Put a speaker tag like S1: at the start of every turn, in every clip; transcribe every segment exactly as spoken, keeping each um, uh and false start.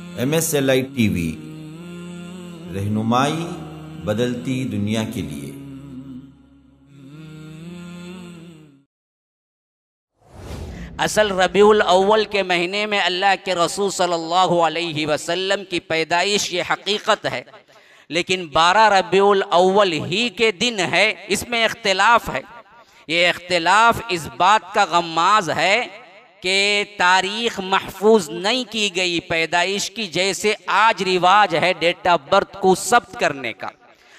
S1: M S L I T V, रहनुमाई बदलती दुनिया के लिए।
S2: असल रबीउल अव्वल के महीने में अल्लाह के रसूल सल्लल्लाहु अलैहि वसल्लम की पैदाइश ये हकीकत है, लेकिन बारह रबीउल अव्वल ही के दिन है, इसमें इख्तिलाफ है। ये इख्तिलाफ इस बात का गम्माज है कि तारीख़ महफूज नहीं की गई पैदाइश की, जैसे आज रिवाज है डेट ऑफ बर्थ को सब्त करने का,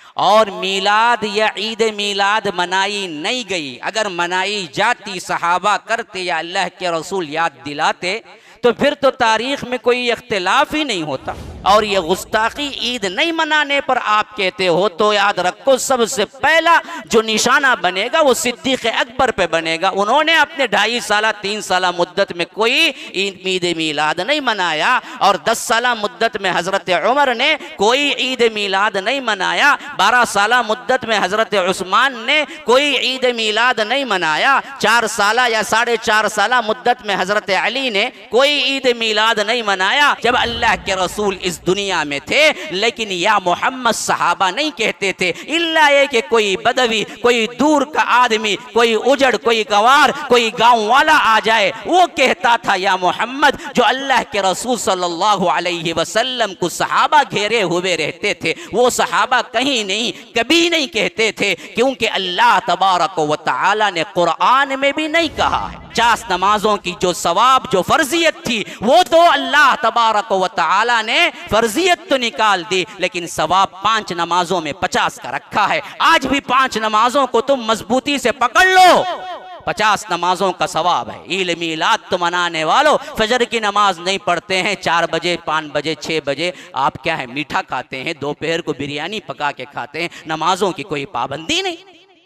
S2: और मीलाद या ईद मीलाद मनाई नहीं गई। अगर मनाई जाती, सहाबा करते या अल्लाह के रसूल याद दिलाते, तो फिर तो तारीख़ में कोई इख्तिलाफ ही नहीं होता। और ये गुस्ताखी ईद नहीं मनाने पर आप कहते हो, तो याद रखो सबसे पहला जो निशाना बनेगा वो सिद्दीक़ अकबर पे बनेगा। उन्होंने अपने ढाई साल तीन साल मुद्दत में कोई ईद मीलाद नहीं मनाया, और दस साल मुद्दत में हज़रत उमर ने कोई ईद मीलाद नहीं मनाया, बारह साल मुद्दत में हज़रत उस्मान ने कोई ईद मीलाद नहीं मनाया, चार साल या साढ़े चार साल मुद्दत में हज़रत अली ने कोई ईद मीलाद नहीं मनाया जब अल्लाह के रसूल इस दुनिया में थे। लेकिन या मोहम्मद सहाबा नहीं कहते थे, इल्ला ये कि कोई बदवी, कोई दूर का आदमी, कोई उजड़, कोई गंवार, कोई गांव वाला आ जाए, वो कहता था या मोहम्मद। जो अल्लाह के रसूल सल्लल्लाहु अलैहि वसल्लम को सहाबा घेरे हुए रहते थे, वो सहाबा कहीं नहीं, कभी नहीं कहते थे, क्योंकि अल्लाह तबारक व तआला ने कुरान में भी नहीं कहा है। पचास नमाजों की जो सवाब, जो फर्जियत थी, वो तो अल्लाह तबारक व तआला ने फर्जियत तो निकाल दी, लेकिन सवाब पांच नमाजों में पचास का रखा है। आज भी पांच नमाजों को तुम मजबूती से पकड़ लो, पचास नमाजों का सवाब है। ईद मीलाद तो मनाने वालों, फजर की नमाज नहीं पढ़ते हैं, चार बजे, पाँच बजे, छः बजे आप क्या है मीठा खाते हैं, दोपहर को बिरयानी पका के खाते हैं, नमाजों की कोई पाबंदी नहीं।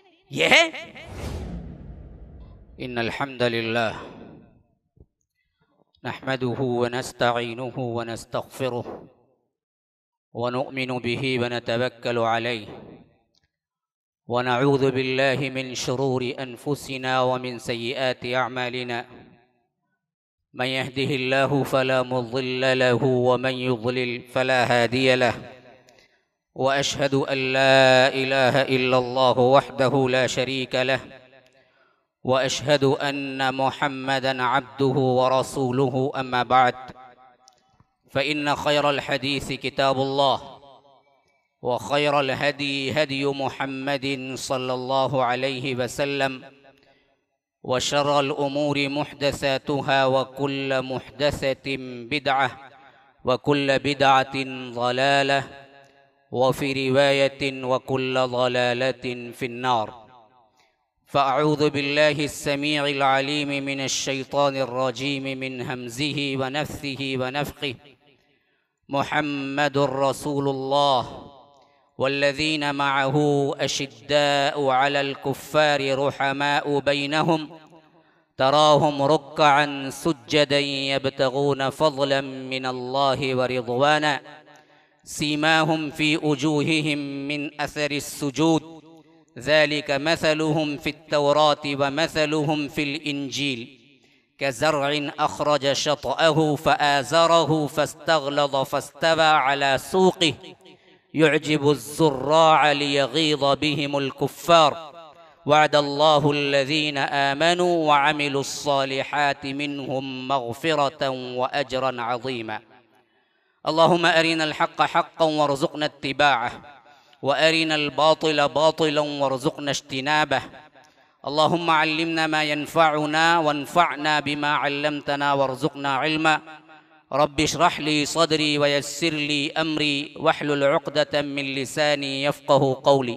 S2: यह है इन्नल हम्दुलिल्लाह नहमदुहु व नस्तईनुहु व नस्तगफिरुहु व नुअमिनु बिही व नतवक्कलु अलैहि व नऊज़ु बिल्लाहि मिन शुरूरि अनफुसिना व मिन सय्यिआति अअमालिना मन यहदिहिल्लाहु फला मुज़िल्ल लहु व मन युज़लिल फला हादिय लहु व अशहदु अन ला इलाहा इल्लल्लाहु वहदहु ला शरीक लहु व अशहदु अन्न मुहम्मदन अब्दुहु व रसूलुहु अम्मा बाद फ़इन्न खैरल हदीस किताबुल्लाह व खैरल हदी हदी मुहम्मदिन सल्लल्लाहु अलैहि वसल्लम व शर्रल उमूरि मुहदसातुहा व कुल्ल मुहदसतिन बिदअह व कुल्ल बिदअतिन ज़लालह व फ़ी रिवायतिन व कुल्ल ज़लालतिन फ़िन्नार। फ़अऊज़ु बिल्लाहि अस्समीइल अलीम मिनश शैतानिर रजीम मिन हमज़िहि व नफ़्सिहि व नफ़्ख़िहि। मुहम्मदुर रसूलुल्लाह वल्लज़ीना मअहु अशिद्दाउ अलल कुफ़्फ़ारि रुहमाउ बैनहुम तराहुम रुक्कअन सुज्जदन यब्तगून फ़ज़लन मिनल्लाहि व रिज़वाना सीमाहुम फ़ी वजूहिहिम मिन असरिस सुजूद ज़ालिक मसलुहुम फ़ित्तौराति व मसलुहुम फ़िल इंजील कज़र्इन अख़रज शतअहु फ़आज़रहु फ़स्तग़लज़ फ़स्तवा अला सूक़िहि युअजिबु ज़ुर्राअ लियग़ीज़ बिहिमुल कुफ़्फ़ार वअदल्लाहु अल्लज़ीना आमनू व अमिलुस्सालिहाति मिनहुम मग़फ़िरतन व अजरन अज़ीमा। अल्लाहुम्मा अरिनल हक़्क़ हक़्क़न वरज़ुक़ना इत्तिबाअह व अरिनल बातिल बातिलन वरज़ुक़ना इज्तिनाबह। अल्लाहुम्मा अल्लिमना मा यनफ़अुना वन्फ़अना बिमा अल्लमतना वरज़ुक़ना इल्मा। रब्बि इश्रह ली सदरी व यस्सिर ली अमरी वहलुल उक़दतम मिन लिसानी यफ़क़हू क़ौली।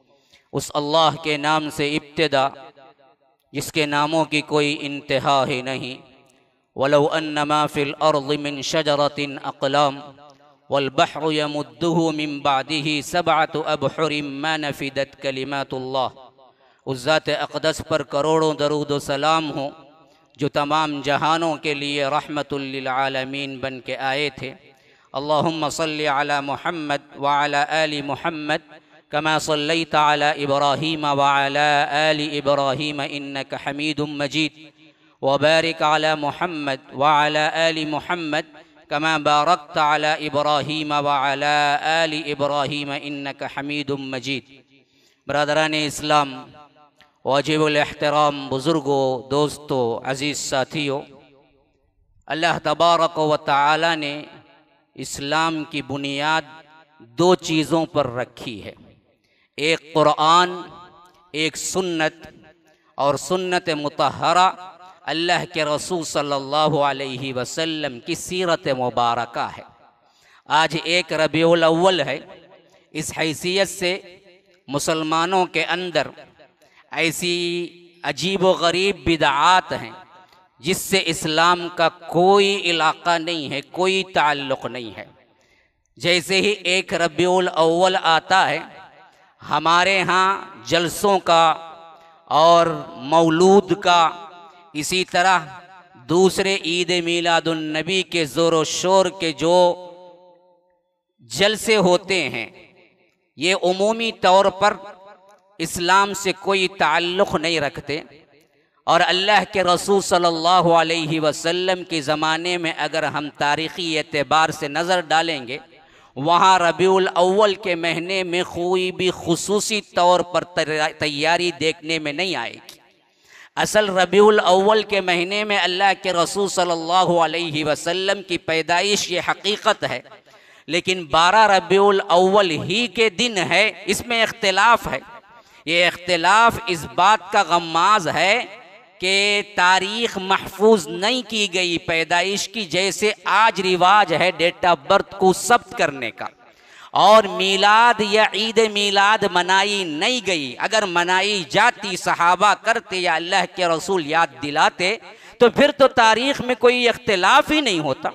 S2: उस अल्लाह के नाम से इब्तिदा जिसके नामों की कोई इंतहा ही नहीं। वलौ अन्नमा फ़िल अर्ज़ि मिन शजरतिन अक़लाम वल बहरु यमुद्दुहु मिन बादिही सबअतु अबहुरिम मा नफ़िदत कलिमातुल्लाह। उस ज़ात अक़दस पर करोड़ों दरूद व सलाम हो जो तमाम जहानों के लिए रहमतुल लिल आलमीन बन के आए थे। अल्लाहुम्मा सल्लि अला मुहम्मद व अला आलि मुहम्मद कमा सल्लैता अला इब्राहीम व अला आलि इब्राहीम इन्नका हमीदुम मजीद व बारिक अला मुहम्मद व अला आलि मुहम्मद कमा बारकत अला इब्राहीम व अला आलि इब्राहीम इन्नका हमीदुम मजीद। बरदरान इस्लाम, वाजिबुल एहतराम बुज़ुर्गों, दोस्तों, अज़ीज़ साथियों, अल्लाह तबारक व तआला ने इस्लाम की बुनियाद दो चीज़ों पर रखी है, एक कुरान, एक सुन्नत, और सुन्नत मुतहरा अल्लाह के रसूल सल्लल्लाहु अलैहि वसल्लम की सीरत मुबारका है। आज एक रबीउल अव्वल है। इस हैसियत से मुसलमानों के अंदर ऐसी अजीब व गरीब बिदआत हैं जिससे इस्लाम का कोई इलाका नहीं है, कोई ताल्लुक़ नहीं है। जैसे ही एक रबीउल अव्वल आता है, हमारे यहाँ जलसों का और मौलूद का, इसी तरह दूसरे ईद मीलादुन नबी के ज़ोर शोर के जो जलसे होते हैं, ये उमूमी तौर पर इस्लाम से कोई ताल्लुक़ नहीं रखते। और अल्लाह के रसूल सल्लल्लाहु अलैहि वसल्लम के ज़माने में अगर हम तारीख़ी एतबार से नज़र डालेंगे, वहाँ रबीउल अव्वल के महीने में कोई भी खुसूसी तौर पर तैयारी देखने में नहीं आएगी। असल रबीउल अव्वल के महीने में अल्लाह के रसूल सल्लल्लाहु अलैहि वसल्लम की पैदाइश ये हकीकत है, लेकिन बारह रबीउल अव्वल ही के दिन है, इसमें इख्तिलाफ है। ये इख्तिलाफ इस बात का गम्माज है कि तारीख़ महफूज नहीं की गई पैदाइश की, जैसे आज रिवाज है डेट ऑफ बर्थ को सब्त करने का, और मीलाद या ईद मीलाद मनाई नहीं गई। अगर मनाई जाती, सहाबा करते या अल्लाह के रसूल याद दिलाते, तो फिर तो तारीख़ में कोई इख्तिलाफ ही नहीं होता।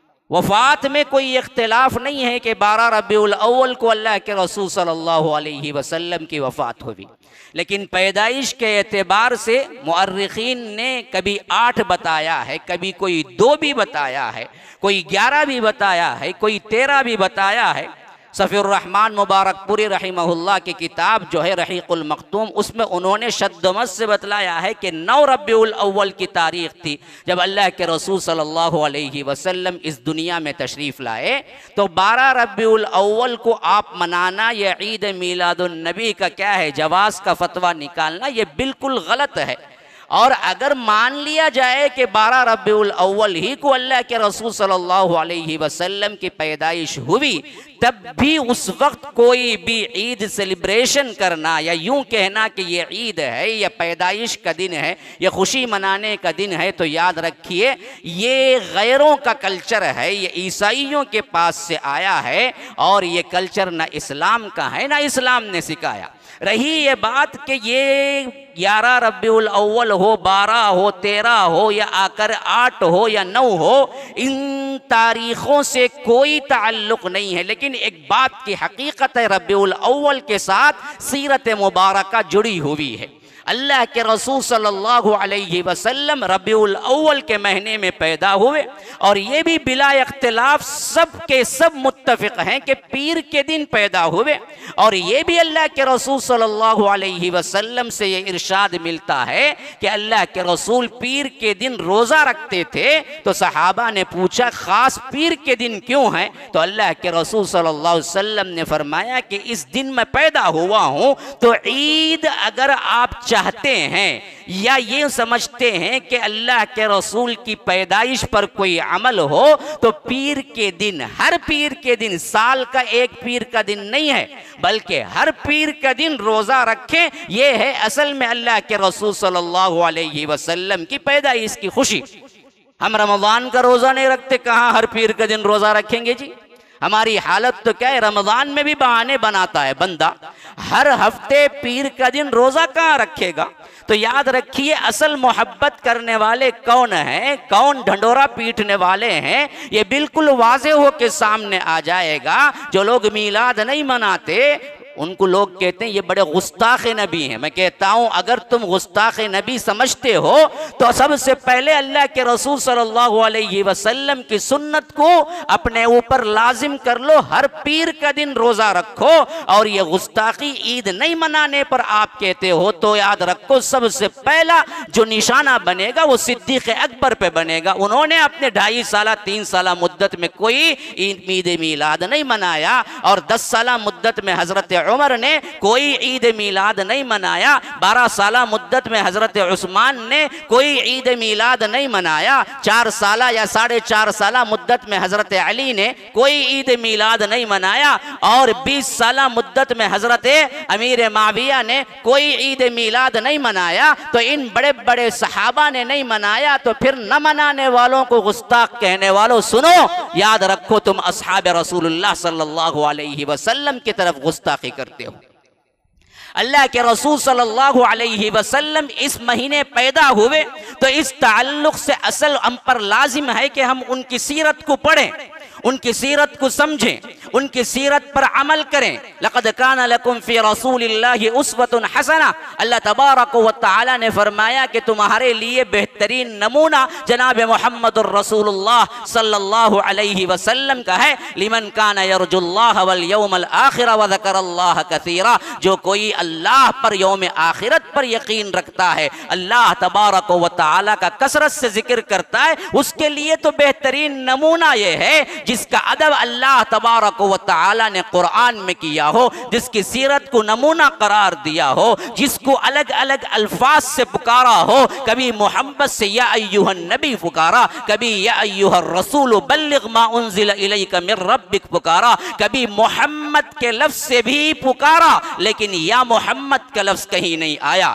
S2: वफ़ात में कोई इख्तिलाफ नहीं है कि बारह रबीउल अव्वल को अल्लाह के रसूल सल्लल्लाहु अलैहि वसल्लम की वफ़ात हुई, लेकिन पैदाइश के एतबार से मुअर्रिखीन ने कभी आठ बताया है, कभी कोई दो भी बताया है, कोई ग्यारह भी बताया है, कोई तेरह भी बताया है। सफ़ीउर रहमान मुबारकपुरी रहमहुल्लाह की किताब जो है रहीकुल मख्तूम, उसमें उन्होंने शद्दमत से बतलाया है कि नौ रबीउल अव्वल की तारीख़ थी जब अल्लाह के रसूल सल्लल्लाहु अलैहि वसल्लम इस दुनिया में तशरीफ़ लाए। तो बारह रबीउल अव्वल को आप मनाना या ईद मीलादुन नबी का क्या है, जवाज़ का फतवा निकालना, ये बिल्कुल गलत है। और अगर मान लिया जाए कि बारह रबीउल अव्वल ही को अल्लाह के रसूल सल्लल्लाहु अलैहि वसल्लम की पैदाइश हुई, तब भी उस वक्त कोई भी ईद सेलिब्रेशन करना या यूं कहना कि ये ईद है या पैदाइश का दिन है या खुशी मनाने का दिन है, तो याद रखिए ये गैरों का कल्चर है, ये ईसाइयों के पास से आया है, और ये कल्चर ना इस्लाम का है ना इस्लाम ने सिखाया। रही ये बात कि ये ग्यारह रबीउल अव्वल हो, बारह हो, तेरह हो, या आकर आठ हो या नौ हो, इन तारीख़ों से कोई ताल्लुक़ नहीं है। लेकिन एक बात की हकीकत है, रबीउल अव्वल के साथ सीरत मुबारका जुड़ी हुई है। अल्लाह के रसूल सल्लल्लाहु अलैहि वसल्लम रबीउल अव्वल के महीने में पैदा हुए, और ये भी बिला इख्तिलाफ सब के सब मुत्तफ़िक़ हैं कि पीर के दिन पैदा हुए। और ये भी अल्लाह के रसूल सल्लल्लाहु अलैहि वसल्लम से ये इरशाद मिलता है कि अल्लाह के रसूल पीर के दिन रोज़ा रखते थे। तो सहाबा ने पूछा ख़ास पीर के दिन क्यों है? तो अल्लाह के रसूल सल्लल्लाहु अलैहि वसल्लम ने फरमाया कि इस दिन मैं पैदा हुआ हूँ, तो ईद अगर आप चाहते हैं या ये समझते हैं कि अल्लाह के रसूल की पैदाइश पर कोई अमल हो, तो पीर के दिन, हर पीर के दिन, साल का एक पीर का दिन नहीं है, बल्कि हर पीर का दिन रोज़ा रखें। ये है असल में अल्लाह के रसूल सल्लल्लाहु अलैहि वसल्लम की पैदाइश की खुशी। हम रमज़ान का रोज़ा नहीं रखते, कहाँ हर पीर का दिन रोज़ा रखेंगे जी? हमारी हालत तो क्या है, रमज़ान में भी बहाने बनाता है बंदा, हर हफ्ते पीर का दिन रोज़ा कहाँ रखेगा? तो याद रखिए असल मोहब्बत करने वाले कौन हैं, कौन ढंडोरा पीटने वाले हैं, ये बिल्कुल वाज़े हो के सामने आ जाएगा। जो लोग मीलाद नहीं मनाते उनको लोग कहते हैं ये बड़े गुस्ताख नबी हैं। मैं कहता हूं अगर तुम गुस्ताख नबी समझते हो तो सबसे पहले अल्लाह के रसूल सल्लल्लाहु अलैहि वसल्लम की सुन्नत को अपने ऊपर लाजिम कर लो, हर पीर का दिन रोजा रखो। और ये गुस्ताखी ईद नहीं मनाने पर आप कहते हो तो याद रखो सबसे पहला जो निशाना बनेगा वो सिद्दीक अकबर पे बनेगा। उन्होंने अपने ढाई साल तीन साल मुद्दत में कोई ईद मिलाद नहीं मनाया और दस साल मुद्दत में हजरत उमर ने कोई ईद मिलाद नहीं मनाया। बारह साल मुद्दत में हजरत उस्मान ने कोई ईद मिलाद नहीं मनाया। चार साल या साढ़े चार साल मुद्दत में हजरत अली ने कोई ईद मिलाद नहीं मनाया और बीस साल मुद्दत में हजरत अमीर माविया ने कोई ईद मिलाद नहीं मनाया। तो इन बड़े बड़े सहाबा ने नहीं मनाया तो फिर न मनाने वालों को गुस्ताख कहने वालों सुनो, याद रखो तुम असहाब रसूलुल्लाह सल्लल्लाहु अलैहि वसल्लम की तरफ गुस्ताखी करते हो। अल्लाह के रसूल सल्लल्लाहु अलैहि वसल्लम इस महीने पैदा हुए तो इस ताल्लुक से असल हम पर लाजिम है कि हम उनकी सीरत को पढ़ें, उनकी सीरत को समझें, उनकी सीरत पर अमल करें। लक़द कान लकुम फ़ी रसूलिल्लाहि उस्वतुन हसना। अल्लाह तबारक व तआला ने फरमाया कि तुम्हारे लिए बेहतरीन नमूना जनाब मुहम्मदुर रसूलुल्लाह सल्लल्लाहु अलैहि वसल्लम का है। लिमन कान यरजुल्लाह वल यौमल आखिर व ज़करल्लाह कसीरा। जो कोई अल्लाह पर यौम आखिरत पर यकीन रखता है, अल्लाह तबारक व तआला का कसरत से जिक्र करता है, उसके लिए तो बेहतरीन नमूना यह है जिसका अदब अल्लाह तबारक व तआला ने कुरान में किया हो, जिसकी सीरत को नमूना करार दिया हो, जिसको अलग अलग अल्फाज से पुकारा हो। कभी मोहब्बत से या अय्युहन नबी पुकारा, कभी या अय्युहर रसूल बल्लिग मा उन्ज़िला इलैका मिर रब्बिक पुकारा, कभी मोहम्मद के लफ्ज से भी पुकारा लेकिन या मोहम्मद का लफ्ज कहीं नहीं आया।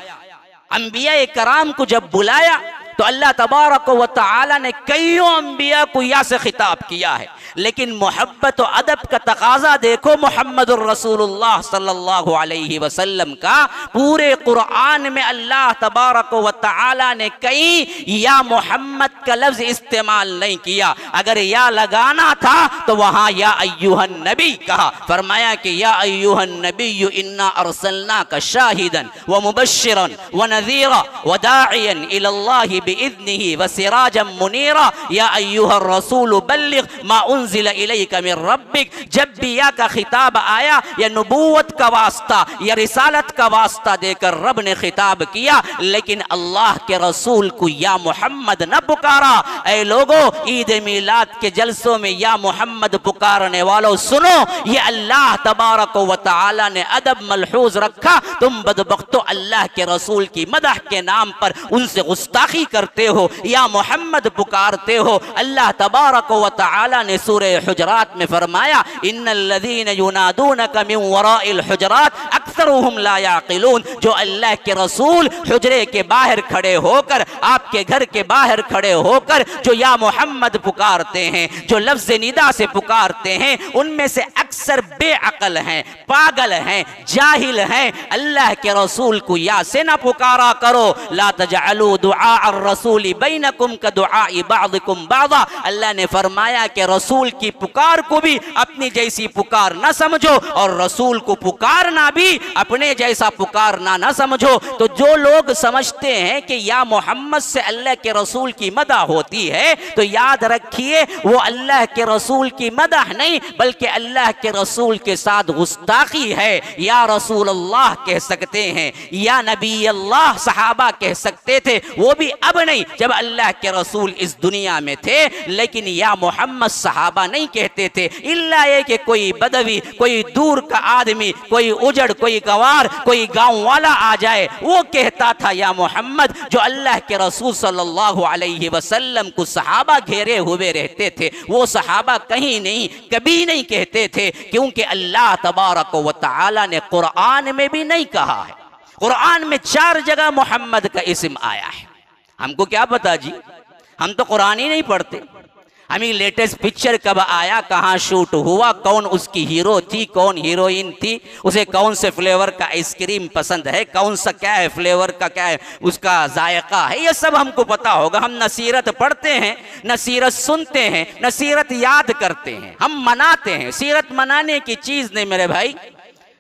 S2: अंबिया कराम को जब बुलाया तो अल्लाह तबारक व तआला ने कईयों अंबिया को या से खिताब किया है, लेकिन मोहब्बत और अदब का तकाजा देखो मुहम्मदुर रसूलुल्लाह सल्लल्लाहु अलैहि वसल्लम का। पूरे कुरान में अल्लाह तबारक व तआला ने कहीं या मोहम्मद का लफ्ज इस्तेमाल नहीं किया। अगर या लगाना था तो वहां या अय्युहन नबी कहा। फरमाया कि या अय्युहन नबी इन्ना अरसलनाका शाहिदन व मुबश्शिरन व नज़ीरा व दाइयन इलल्लाहि बिइज़्निही व सिराजम मुनीरा या अय्युहर रसूल बल्लिग मा उन्ज़िला इलैका मिर रब्बिक। जब भी या का खिताब आया या नबूवत का वास्ता या रिसालत का वास्ता देकर रब ने खिताब किया, लेकिन अल्लाह के रसूल को या मोहम्मद न पुकारा। ऐ लोगों, ईद मिलाद के जलसों में या मोहम्मद पुकारने वालों सुनो, ये अल्लाह तबारक व तआला ने अदब मलहूज रखा। तुम बदबख्तो अल्लाह के रसूल की मदह के नाम पर उनसे गुस्ताखी करते हो, या मोहम्मद पुकारते हो। अल्लाह तबारक व तआला ने सूरे हुजरात में फरमाया इन्नल्लज़ीन युनादूनका मिन वराइल हुजरात अक्सरुहुम ला याक़िलून। जो अल्लाह के रसूल हुजरे के बाहर खड़े होकर, आपके घर के बाहर खड़े होकर जो या मोहम्मद पुकारते हैं, जो लफ्ज़ निदा से पुकारते हैं, उनमें से अक्सर बेअकल हैं, पागल हैं, जाहिल हैं। अल्लाह के रसूल को या से ना पुकारा करो। ला तजअलू दुआ अर्रसूल बैनकुम का दुआ बादिकुम बादा। अल्लाह ने फरमाया कि रसूल की पुकार को भी अपनी जैसी पुकार ना समझो और रसूल को पुकारना भी अपने जैसा पुकारना ना समझो। तो जो लोग समझते हैं कि या मोहम्मद से अल्लाह के रसूल की मदह होती है, तो याद रखिए वो अल्लाह के रसूल की मदह नहीं बल्कि अल्लाह के रसूल के साथ गुस्ताखी है। या रसूल अल्लाह कह सकते हैं, या नबी अल्लाह सहाबा कह सकते थे, वो भी अब नहीं जब अल्लाह के रसूल इस दुनिया में थे। लेकिन या मोहम्मद सहाबा नहीं कहते थे, इल्ला ये कि कोई बदवी, कोई दूर का आदमी, कोई उजड़, कोई गवार, कोई गांव वाला आ जाए, वो कहता था या मोहम्मद। जो अल्लाह के रसूल सल्लल्लाहु अलैहि वसल्लम को सहाबा घेरे हुए रहते थे, वो सहाबा कहीं नहीं, कभी नहीं कहते थे, क्योंकि अल्लाह तबारक व तआला ने कुरान में भी नहीं कहा है। कुरान में चार जगह मोहम्मद का इस्म आया है। हमको क्या पता जी, हम तो कुरान ही नहीं पढ़ते। हमें लेटेस्ट पिक्चर कब आया, कहाँ शूट हुआ, कौन उसकी हीरो थी, कौन हीरोइन थी, उसे कौन से फ्लेवर का आइसक्रीम पसंद है, कौन सा क्या है फ्लेवर का, क्या है उसका जायका है, ये सब हमको पता होगा। हम न सीरत पढ़ते हैं, न सीरत सुनते हैं, न सीरत याद करते हैं, हम मनाते हैं। सीरत मनाने की चीज़ नहीं मेरे भाई।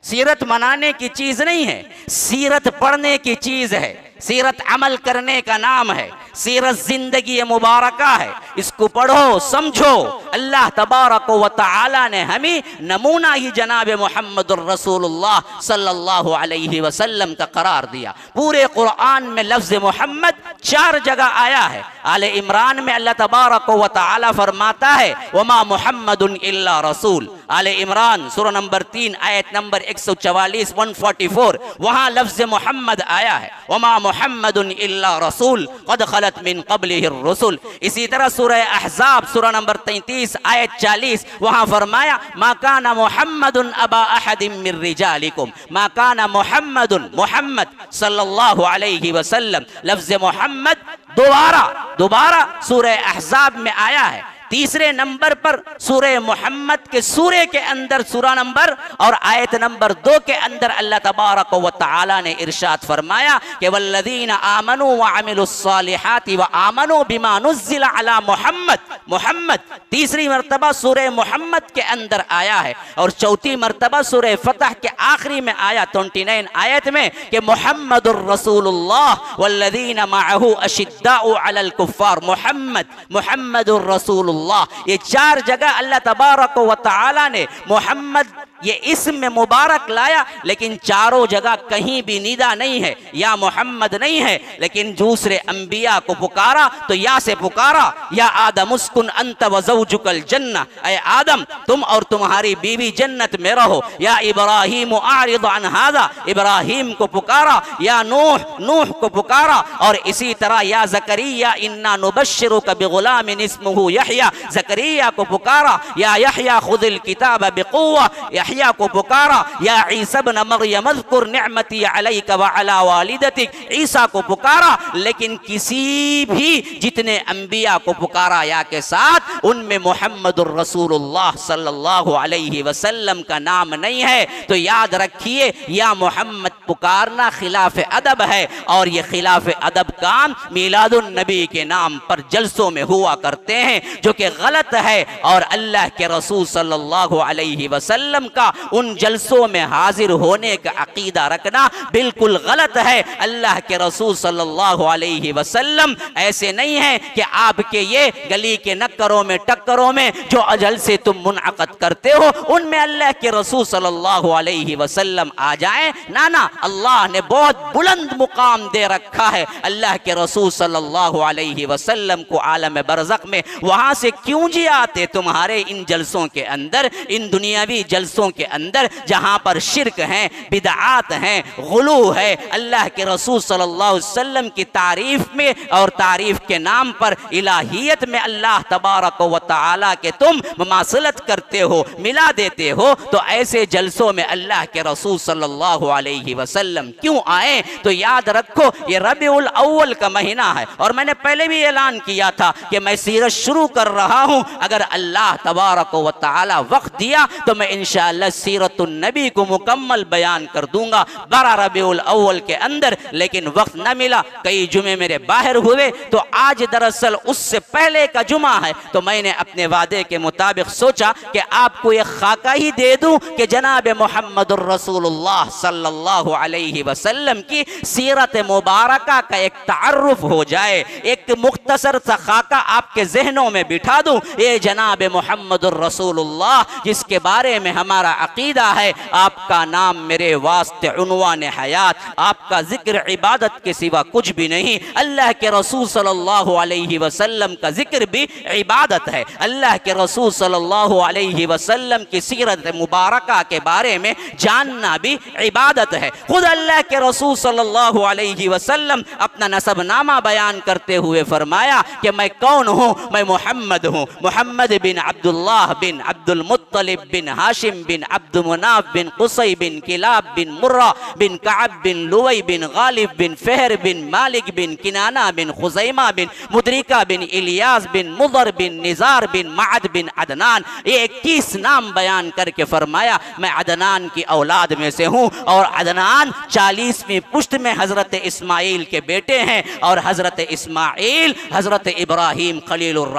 S2: सीरत मनाने की चीज नहीं है, सीरत पढ़ने की चीज है। सीरत अमल करने का नाम है। सीरत जिंदगी मुबारका है। इसको पढ़ो, समझो। अल्लाह तबारक व तआला ने हमें नमूना ही जनाब मुहम्मदुर रसूलुल्लाह सल्लल्लाहु अलैहि वसल्लम का करार दिया। पूरे कुरान में लफ्ज़ मोहम्मद चार जगह आया है। आले इमरान में अल्लाह तबारक व तआला फरमाता है वमा मुहम्मदुन इल्ला रसूल। आले इमरान सूरा नंबर तीन आयत नंबर एक सौ चवालीस एक सौ चौवालीस, वहाँ लफ्ज़ मोहम्मद आया है वमा मुहम्मदुन इल्ला रसूल क़द खलत मिन क़ब्लिहि रसूल। इसी तरह सूरह अहज़ाब सूरा नंबर तैंतीस आयत चालीस, वहाँ फरमाया मा काना मुहम्मदुन अबा अहदिम मिन रिजालिकुम, मा काना मुहम्मदुन, मुहम्मद सल्लल्लाहु अलैहि वसल्लम। लफ्ज़ मोहम्मद दोबारा दोबारा सूरह अहज़ाब में आया है। तीसरे नंबर पर सूरह मोहम्मद के सूरे के अंदर सूरा नंबर और आयत नंबर दो के अंदर अल्लाह तबारक व तआला ने इरशाद फरमाया कि वल्लज़ीना आमनू व अमिलुस्सालिहाति व आमनू बिमा नुज़्ज़िला अला मुहम्मद। मुहम्मद तीसरी मरतबा सूरह मोहम्मद के अंदर आया है और चौथी मरतबा सूरह फतह के आखिरी में आया उनतीस आयत में कि मुहम्मदुर रसूलुल्लाह वल्लज़ीना मअहू अशिद्दाउ अलल कुफ़्फ़ार। मुहम्मद, मुहम्मदुर रसूलुल्लाह, ये चार जगह अल्लाह तबारक व तआला ने मोहम्मद ये इसम मुबारक लाया, लेकिन चारों जगह कहीं भी निदा नहीं है, या मोहम्मद नहीं है। लेकिन दूसरे अंबिया को पुकारा तो या से पुकारा, या आदम उस्कुन अंत व ज़ौजुकल जन्नह, ऐ आदम तुम और तुम्हारी बीवी जन्नत में रहो। या इब्राहीम आरिद अन हाज़ा, इब्राहीम को पुकारा। या नूह, नूह को पुकारा। और इसी तरह या ज़करिया इन्ना नुबश्शिरुका बिग़ुलामिन इस्मुहु यहया, ज़करिया को पुकारा। या यहया खुदिल किताब बिक़ुव्वा, यहया को पुकारा। या ईसा इब्न मरियम अज़कुर निअमती अलैका व अला वालिदतिक, ईसा को पुकारा। लेकिन किसी भी जितने अंबिया को पुकारा या के साथ उनमें मुहम्मदुर रसूलुल्लाह सल्लल्लाहु अलैहि वसल्लम का नाम नहीं है। तो याद रखिए या मोहम्मद पुकारना खिलाफ अदब है, और ये खिलाफ अदब काम मीलादुन नबी के नाम पर जलसों में हुआ करते हैं, जो कि गलत है। और अल्लाह के रसूल सल्लल्लाहु अलैहि वसल्लम का उन जलसों में हाजिर होने का अकीदा रखना बिल्कुल गलत है। अल्लाह के रसूल सल्लल्लाहु अलैहि वसल्लम ऐसे नहीं है कि आपके ये गली के नक्करों में टक्करों में जो अजल से तुम मुनअक़द करते हो उनमें अल्लाह के रसूल सल्लल्लाहु अलैहि वसल्लम आ जाए। ना ना, अल्लाह ने बहुत बुलंद मुकाम दे रखा है अल्लाह के रसूल सल्लल्लाहु अलैहि वसल्लम को आलम बरज़ख में। वहां से क्यों जी आते तुम्हारे इन जलसों के अंदर, इन दुनियावी जलसों के अंदर जहां पर शिरक है, बिदआत है, गुलू है। अल्लाह के रसूल सल्लल्लाहु अलैहि वसल्लम की तारीफ में और तारीफ के नाम पर इलाहियत में अल्लाह तबारक व तआला के तुम मुमासलत करते हो, मिला देते हो। तो ऐसे जलसों में अल्लाह के रसूल सल्लल्लाहु अलैहि वसल्लम क्यों आए? तो याद रखो ये रबीउल अव्वल का महीना है, और मैंने पहले भी ऐलान किया था कि मैं सीरत शुरू कर रहा हूं। अगर अल्लाह तबारक व तआला वक्त दिया तो मैं इंशाअल्लाह सीरतुन नबी को मुकम्मल बयान कर दूंगा बारह रबीउल अव्वल के अंदर, लेकिन वक्त न मिला, कई जुमे मेरे बाहर हुए। तो आज दरअसल उससे पहले का जुमा है, तो मैंने अपने वादे के मुताबिक सोचा कि आपको एक खाका ही दे दूं कि जनाब मुहम्मदुर रसूलुल्लाह सल्लल्लाहु अलैहि वसल्लम की सीरत मुबारका का एक तारुफ हो जाए, एक मुख्तसर सा खाका आपके जहनों में बिठा दूं। ये जनाब मुहम्मदुर रसूलुल्लाह जिसके बारे में हमारा अकीदा है, आपका नाम मेरे वास्ते उन्वान हयात, आपका जिक्र इबादत के सिवा कुछ भी नहीं। अल्लाह के रसूल सल्लल्लाहु अलैहि वसल्लम का जिक्र भी इबादत है। अल्लाह के रसूल सल्लल्लाहु अलैहि वसल्लम की सीरत मुबारका के बारे में जानना भी इबादत है। खुद अल्लाह के रसूल सल्लल्लाहु अलैहि वसल्लम अपना नसबनामा बयान करते हुए फरमाया कि मैं कौन हूँ? मैं मोहम्मद हूँ, मोहम्मद बिन अब्दुल्लाह बिन अब्दुल मुत्तलिब बिन हाशिम बिन अब्दुल मुनाफ बिन कुसै बिन किलाब बिन मुर्रा बिन कअब बिन लुवै बिन गालिब बिन फहर बिन मालिक बिन किनाना बिन खुजैमा बिन मुदरिका बिन इलियास बिन मुदर बिन निजार बिन माद बिन अदनान। ये इक्कीस नाम बयान करके फरमाया मैं अदनान की औलाद में से हूँ, और अदनान चालीसवीं पुश्त में हजरत इस्माइल के बेटे हैं, और हजरत इस्माइल हजरत इब्राहिम खलीलुर रहमान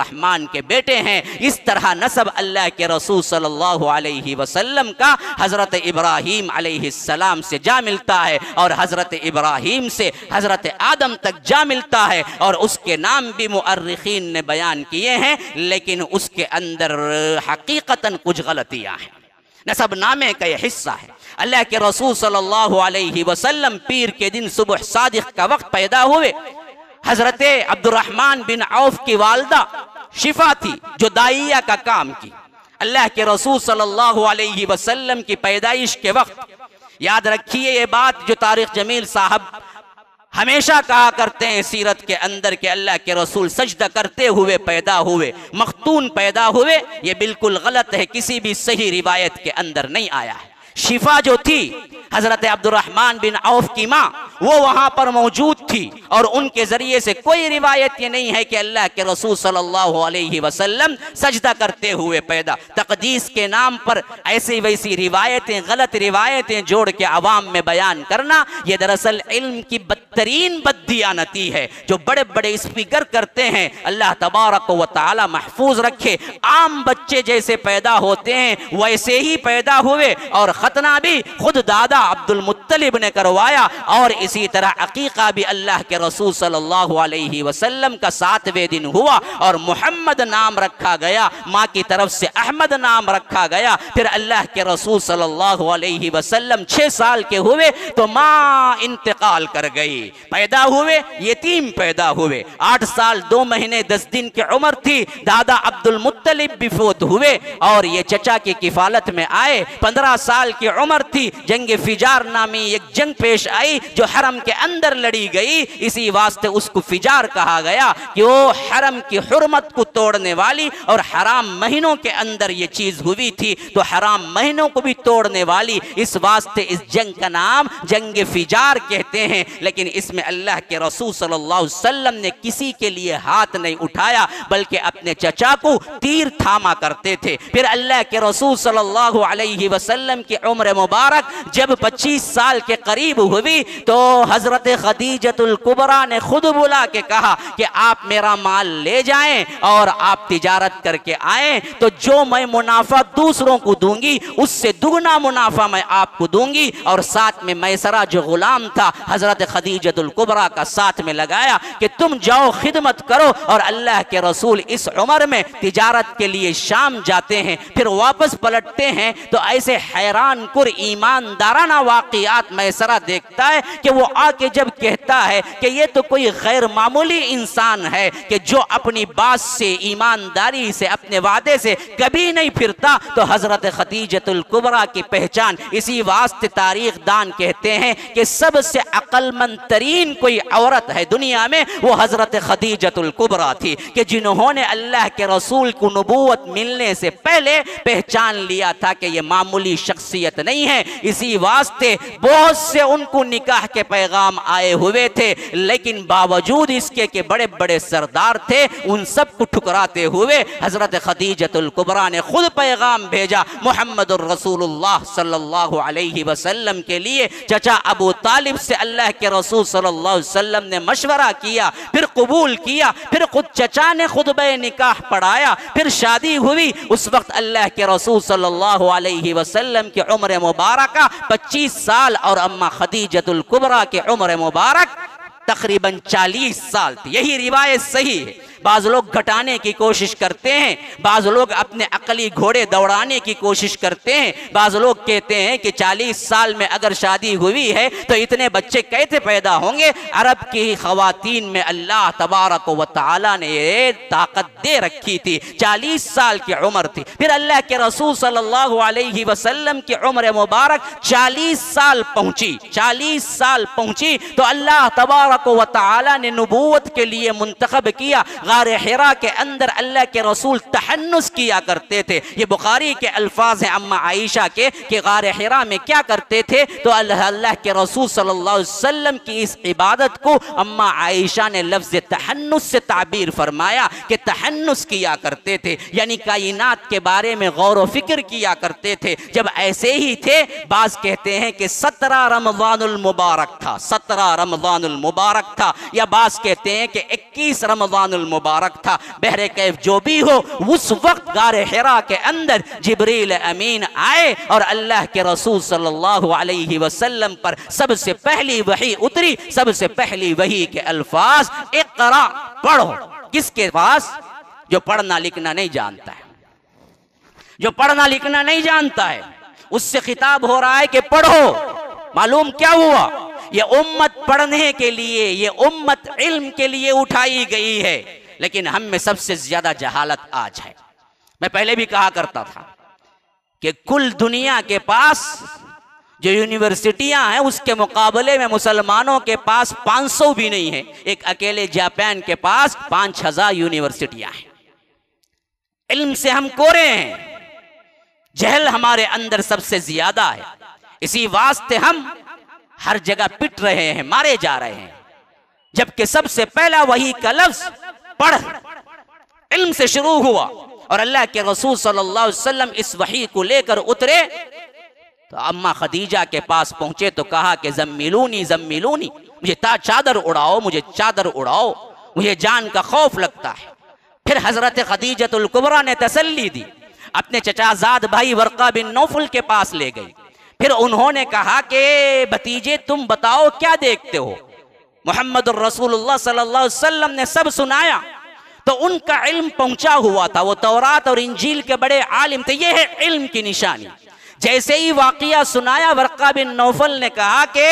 S2: अब्दुर्रहमान के बेटे हैं। इस तरह नसब अल्लाह के रसूल सल्लल्लाहु अलैहि वसल्लम का हज़रत इब्राहीम अलैहिस्सलाम से जा मिलता है और हज़रत इब्राहीम से हज़रत आदम तक जा मिलता है। और उसके नाम भी मुअर्रिखीन ने बयान किए हैं, लेकिन उसके अंदर हकीकतन कुछ गलतियां हैं। नसब नामे का यह हिस्सा है। अल्लाह के रसूल सल्लल्लाहु अलैहि वसल्लम पीर के दिन सुबह सादिक का वक्त पैदा हुए। हजरत अब्दुर्रहमान बिन औफ की वालदा शिफा थी जो दाइया का काम की। अल्लाह के रसूल सल्लल्लाहु अलैहि वसल्लम की पैदाइश के वक्त, याद रखिए ये बात जो तारिक जमील साहब हमेशा कहा करते हैं सीरत के अंदर के अल्लाह के रसूल सजदा करते हुए पैदा हुए, मख्तून पैदा हुए, ये बिल्कुल गलत है, किसी भी सही रिवायत के अंदर नहीं आया है। शिफा जो थी हजरत अब्दुर्रहमान बिन औफ की माँ, वो वहां पर मौजूद थी और उनके जरिए से कोई रिवायत ये नहीं है कि अल्लाह के रसूल सल्लल्लाहु अलैहि वसल्लम सजदा करते हुए पैदा। तकदीस के नाम पर ऐसी वैसी रिवायतें, गलत रिवायतें जोड़ के आवाम में बयान करना, ये दरअसल इल्म की बदतरीन बददियानती है जो बड़े बड़े स्पीकर करते हैं। अल्लाह तबारक व तआला महफूज रखे। आम बच्चे जैसे पैदा होते हैं वैसे ही पैदा हुए और खतना भी खुद दादा अब्दुल मुत्तलिब ने करवाया और इसी तरह अकीका भी अल्लाह के रसूल सल्लल्लाहु अलैहि वसल्लम का सातवें दिन हुआ और मोहम्मद नाम रखा गया, माँ की तरफ से अहमद नाम रखा गया। फिर अल्लाह के रसूल सल्लल्लाहु अलैहि वसल्लम छह साल के हुए तो माँ इंतकाल कर गई, पैदा हुए यतीम पैदा हुए। आठ साल दो महीने दस दिन की उम्र थी, दादा अब्दुल मुत्तलिब भी फौत हुए और ये चचा की किफालत में आए। पंद्रह साल की उम्र थी, जंग फिजार नामी एक जंग पेश आई जो हरम के अंदर लड़ी गई, इसी वास्ते उसको फिजार कहा गया कि वो हरम की हुर्मत को तोड़ने वाली और हराम महीनों के अंदर ये चीज हुई थी तो हराम महीनों को भी तोड़ने वाली, इस वास्ते इस जंग का नाम जंग फिजार कहते हैं। लेकिन इसमें अल्लाह के रसूल सल्लल्लाहु अलैहि वसल्लम ने किसी के लिए हाथ नहीं उठाया बल्कि अपने चचा को तीर थामा करते थे। फिर अल्लाह के रसूल सल्लल्लाहु अलैहि वसल्लम की उम्र मुबारक जब पच्चीस साल के करीब हुई तो हजरत खदीजतुल कुबरा ने खुद बुला के कहा कि आप मेरा माल ले जाएं और आप तिजारत करके आए तो जो मैं मुनाफा दूसरों को दूंगी उससे दुगना मुनाफा मैं आपको दूंगी। और साथ में मैसरा जो गुलाम था हजरत खदीजतुल कुबरा का साथ में लगाया कि तुम जाओ खिदमत करो। और अल्लाह के रसूल इस उम्र में तिजारत के लिए शाम जाते हैं, फिर वापस पलटते हैं तो ऐसे हैरान कुर ईमानदाराना वाक़ियात मैसरा देखता है कि वो आके जब कहता है कि ये तो कोई गैर मामूली इंसान है कि जो अपनी बात से, ईमानदारी से, अपने वादे से कभी नहीं फिरता, तो हजरत खदीजतुल कुबरा की पहचान इसी वास्ते तारीख दान कहते हैं कि सबसे अक्लमंद तरीन कोई औरत है दुनिया में वो हजरत खदीजतुल कुबरा थी कि जिन्होंने अल्लाह के रसूल को नबूवत मिलने से पहले पहचान लिया था कि ये मामूली शख्सियत नहीं है। इसी वास्ते बहुत से उनको निकाह के पैगाम आए हुए थे, लेकिन बावजूद इसके के बड़े बड़े सरदार थे, उन सब को ठुकराते हुए हजरत खदीजतुल कुबरा ने खुद पैगाम भेजा मुहम्मदुर रसूलुल्लाह सल्लल्लाहु अलैहि वसल्लम के लिए। चचा अबू तालिब से अल्लाह के रसूल सल्लल्लाहु अलैहि वसल्लम ने मशवरा किया, फिर कबूल किया, फिर खुद चचा ने खुतबे निकाह पढ़ाया, फिर शादी हुई। उस वक्त अल्लाह के रसूल सल्लल्लाहु अलैहि वसल्लम की उम्र मुबारक पच्चीस साल और अम्मा खदीजतुल कुबरा की उम्र मुबारक तकरीबन चालीस साल थी। यही रिवायत सही है। बाज़ लोग घटाने की कोशिश करते हैं, बाज़ लोग अपने अकली घोड़े दौड़ाने की कोशिश करते हैं। बाज़ लोग कहते हैं कि चालीस साल में अगर शादी हुई है तो इतने बच्चे कैसे पैदा होंगे। अरब की ख़वातीन में अल्लाह तबारक व तआला ने ये ताकत दे रखी थी। चालीस साल की उम्र थी। फिर अल्लाह के रसूल सल्लल्लाहु अलैहि वसल्लम की उम्र मुबारक चालीस साल पहुंची। चालीस साल पहुंची तो अल्लाह तबारक व तआला ने नबूवत के लिए मुंतखब किया। गारे हिरा के अंदर अल्लाह के रसूल तहन्नुस किया करते थे। ये बुखारी के अल्फाज हैं अम्मा आयशा के कि गारे हिरा में क्या करते थे, तो अल्लाह के रसूल सल्लल्लाहु अलैहि वसल्लम की इस इबादत को अम्मा आयशा ने लफ्ज़ तहन्नुस से ताबीर फरमाया कि तहन्नुस किया करते थे, यानी कायनात के बारे में गौर व फिक्र किया करते थे। जब ऐसे ही थे, बाज कहते हैं कि सत्रह रमज़ानुल मुबारक था, सत्रह रमज़ानुल मुबारक था, या बाज कहते हैं कि इक्कीस रमज़ानुल मुबारक मुबारक था। बहरे कैफ जो भी हो, उस वक्त गारे हिरा के अंदर जिब्रील अमीन आए और अल्लाह के रसूल सल्लल्लाहु अलैहि वसल्लम पर सबसे पहली वही उतरी। सबसे पहली वही के अल्फाज इक़रा, पढ़ो। किसके पास? जो पढ़ना लिखना नहीं जानता है, जो पढ़ना लिखना नहीं जानता है, उससे खिताब हो रहा है कि पढ़ो। मालूम क्या हुआ? ये उम्मत पढ़ने के लिए, ये उम्मत इल्म के लिए उठाई गई है, लेकिन हम में सबसे ज्यादा जहालत आज है। मैं पहले भी कहा करता था कि कुल दुनिया के पास जो यूनिवर्सिटियां हैं उसके मुकाबले में मुसलमानों के पास पाँच सौ भी नहीं है। एक अकेले जापान के पास पांच हजार यूनिवर्सिटियां हैं। इल्म से हम कोरे हैं, जहल हमारे अंदर सबसे ज्यादा है। इसी वास्ते हम हर जगह पिट रहे हैं, मारे जा रहे हैं, जबकि सबसे पहला वही का लफ्ज पढ़ इल्म से शुरू हुआ। और अल्लाह के रसूल सल्लल्लाहु अलैहि वसल्लम इस वही को लेकर उतरे तो अम्मा खदीजा के पास पहुंचे तो कहा कि जम्मिलूनी जम्मिलूनी, मुझे ता चादर उड़ाओ, मुझे चादर उड़ाओ, मुझे जान का खौफ लगता है। फिर हजरत खदीजतुल कुबरा ने तसल्ली दी, अपने चचाजाद भाई वर्का बिन नौफल के पास ले गई। फिर उन्होंने कहा कि भतीजे तुम बताओ क्या देखते हो? मोहम्मद रसूलुल्लाह सल्लल्लाहु अलैहि वसल्लम ने सब सुनाया तो उनका इल्म पहुंचा हुआ था, वो तौरात और इंजील के बड़े आलिम थे। ये है इल्म की निशानी। जैसे ही वाकया सुनाया, वर्का बिन नौफल ने कहा कि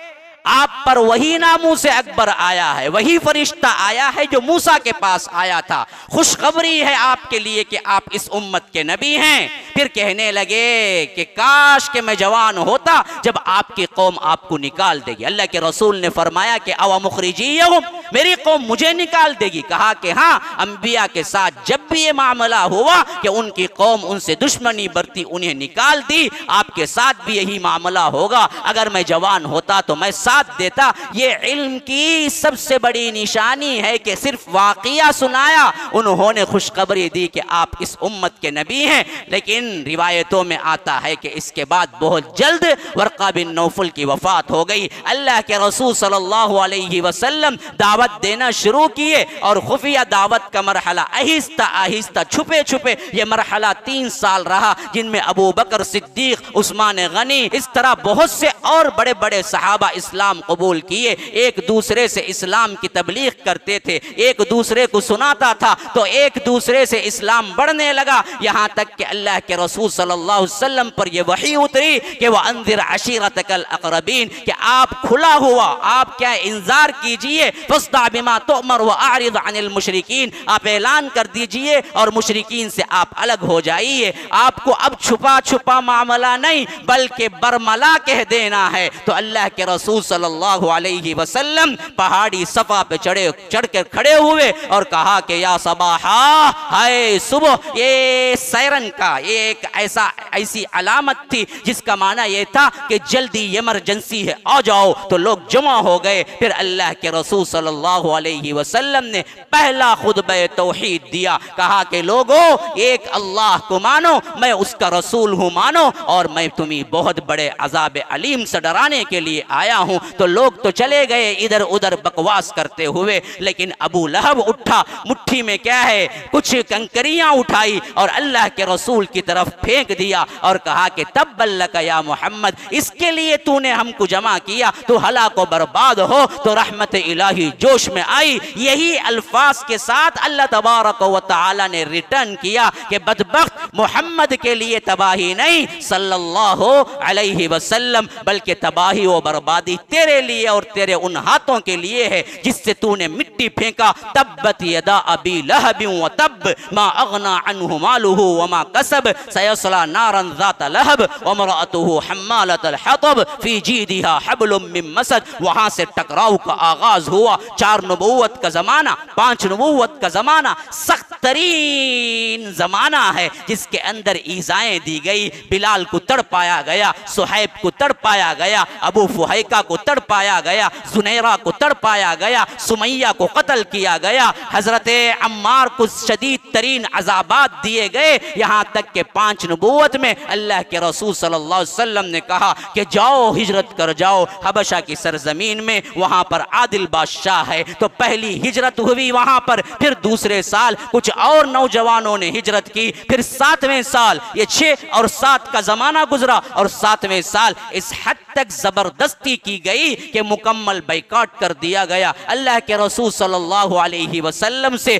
S2: आप पर वही नामू से अकबर आया है, वही फरिश्ता आया है जो मूसा के पास आया था। खुशखबरी है आपके लिए कि आप इस उम्मत के नबी हैं। फिर कहने लगे कि काश के मैं जवान होता जब आपकी कौम आपको निकाल देगी। अल्लाह के रसूल ने फरमाया कि अवा मुखरिजीयहुम, मेरी कौम मुझे निकाल देगी। कहा कि हाँ, अंबिया के साथ जब भी ये मामला हुआ कि उनकी कौम उनसे दुश्मनी बरती, उन्हें निकाल दी, आपके साथ भी यही मामला होगा। अगर मैं जवान होता तो मैं साथ देता। ये इल्म की सबसे बड़ी निशानी है कि सिर्फ वाकया सुनाया, उन्होंने खुशखबरी दी कि आप इस उम्मत के नबी हैं। लेकिन रिवायतों में आता है कि इसके बाद बहुत जल्द वर्का बिन नौफल की वफात हो गई। अल्लाह के रसूल सल्लल्लाहु अलैहि वसल्लम दावत देना शुरू किए और खुफिया दावत का मरहला आहिस्ता आहिस्ता छुपे छुपे ये मरहला तीन साल रहा, जिनमें अबू बकर सिद्दीक, उस्मान गनी, इस तरह बहुत से और बड़े बड़े सहाबा इस्लाम कबूल किए। एक दूसरे से इस्लाम की तबलीग करते थे, एक दूसरे को सुनाता था तो एक दूसरे से इस्लाम बढ़ने लगा। यहाँ तक कि अल्लाह के रसूल सल्लल्लाहु अलैहि वसल्लम पर यह वही उतरी कि वह अंदिर अशीरतकल अक़रबीन, कि आप खुला हुआ, आप क्या इंतजार कीजिए, फस्दा बिमा तुअमर व आरिद अनिल मुशरिकीन, आप ऐलान कर दीजिए और मुशरिकीन से आप अलग हो जाइए। आपको अब छुपा छुपा मामला नहीं बल्कि बरमला कह देना है। तो अल्लाह के रसूल सल्लल्लाहु अलैहि वसल्लम पहाड़ी सफा पे चढ़े चढ़कर खड़े हुए और कहा कि या सबाहा, हाय सुबह। ये सैरन का ये एक ऐसा ऐसी अलामत थी जिसका माना यह था कि जल्दी इमरजेंसी है, आ जाओ। तो लोग जमा हो गए। फिर अल्लाह के रसूल सल्लल्लाहु अलैहि वसल्लम ने पहला खुतबा तौहीद दिया, कहा कि लोगों एक अल्लाह को मानो, मैं उसका रसूल हूँ मानो, और मैं तुम्हें बहुत बड़े अजाब अलीम से डराने के लिए आया हूँ। तो लोग तो चले गए इधर उधर बकवास करते हुए, लेकिन अबू लहब उठा, मुट्ठी में क्या है कुछ कंकरियां उठाई और अल्लाह के रसूल की तरफ फेंक दिया और कहा कि तब्बल्लक या मोहम्मद, इसके लिए तूने हमको जमा किया, तो हलाक व बर्बाद हो। तो रहमत इलाही जोश में आई। यही अल्फाज के साथ अल्लाह तबारक व तआला ने रिटर्न किया कि बदबख्त मोहम्मद के लिए तबाही नहीं सल्लल्लाहु अलैहि वसल्लम, बल्कि तबाही व बर्बादी तेरे लिए और तेरे उन हाथों के लिए है जिससे तूने मिट्टी फेंका। तब्बत यदा अबी लहब व तब मा अगना अन्हु मालुहु व मा कसब सयस्ला नारन ज़ात लहब व मरअतुहु हम्मालतल हतब फी जीदिहा हब्लुम मिन मसद। वहां से टकराव का आगाज हुआ। चार नबूवत का जमाना, पांच नबूवत का जमाना, सख्त तरीन जमाना है जिसके अंदर ईजाएं दी गई। बिलाल को तड़पाया गया, सुहैब को तड़पाया गया, अबू फुहैका को तड़पाया गया, जुनैरा को तड़पाया गया, सुमैया को कत्ल किया गया, हजरत अम्मार को शदीद तरीन अजाबात दिए गए, यहाँ तक के पांच नबूवत में अल्लाह के रसूल सल्लल्लाहु अलैहि वसल्लम ने कहा कि जाओ हिजरत कर जाओ हबशा की सरजमीन में, वहां पर आदिल बादशाह है। तो पहली हिजरत हुई वहां पर, फिर दूसरे साल कुछ और नौजवानों ने हिजरत की, फिर सातवें साल, ये छह और सात का जमाना गुजरा और सातवें साल इस हद तक जबरदस्ती की गई कि मुकम्मल बाइकाट कर दिया गया। अल्लाह के रसूल सल्लल्लाहु अलैहि वसल्लम से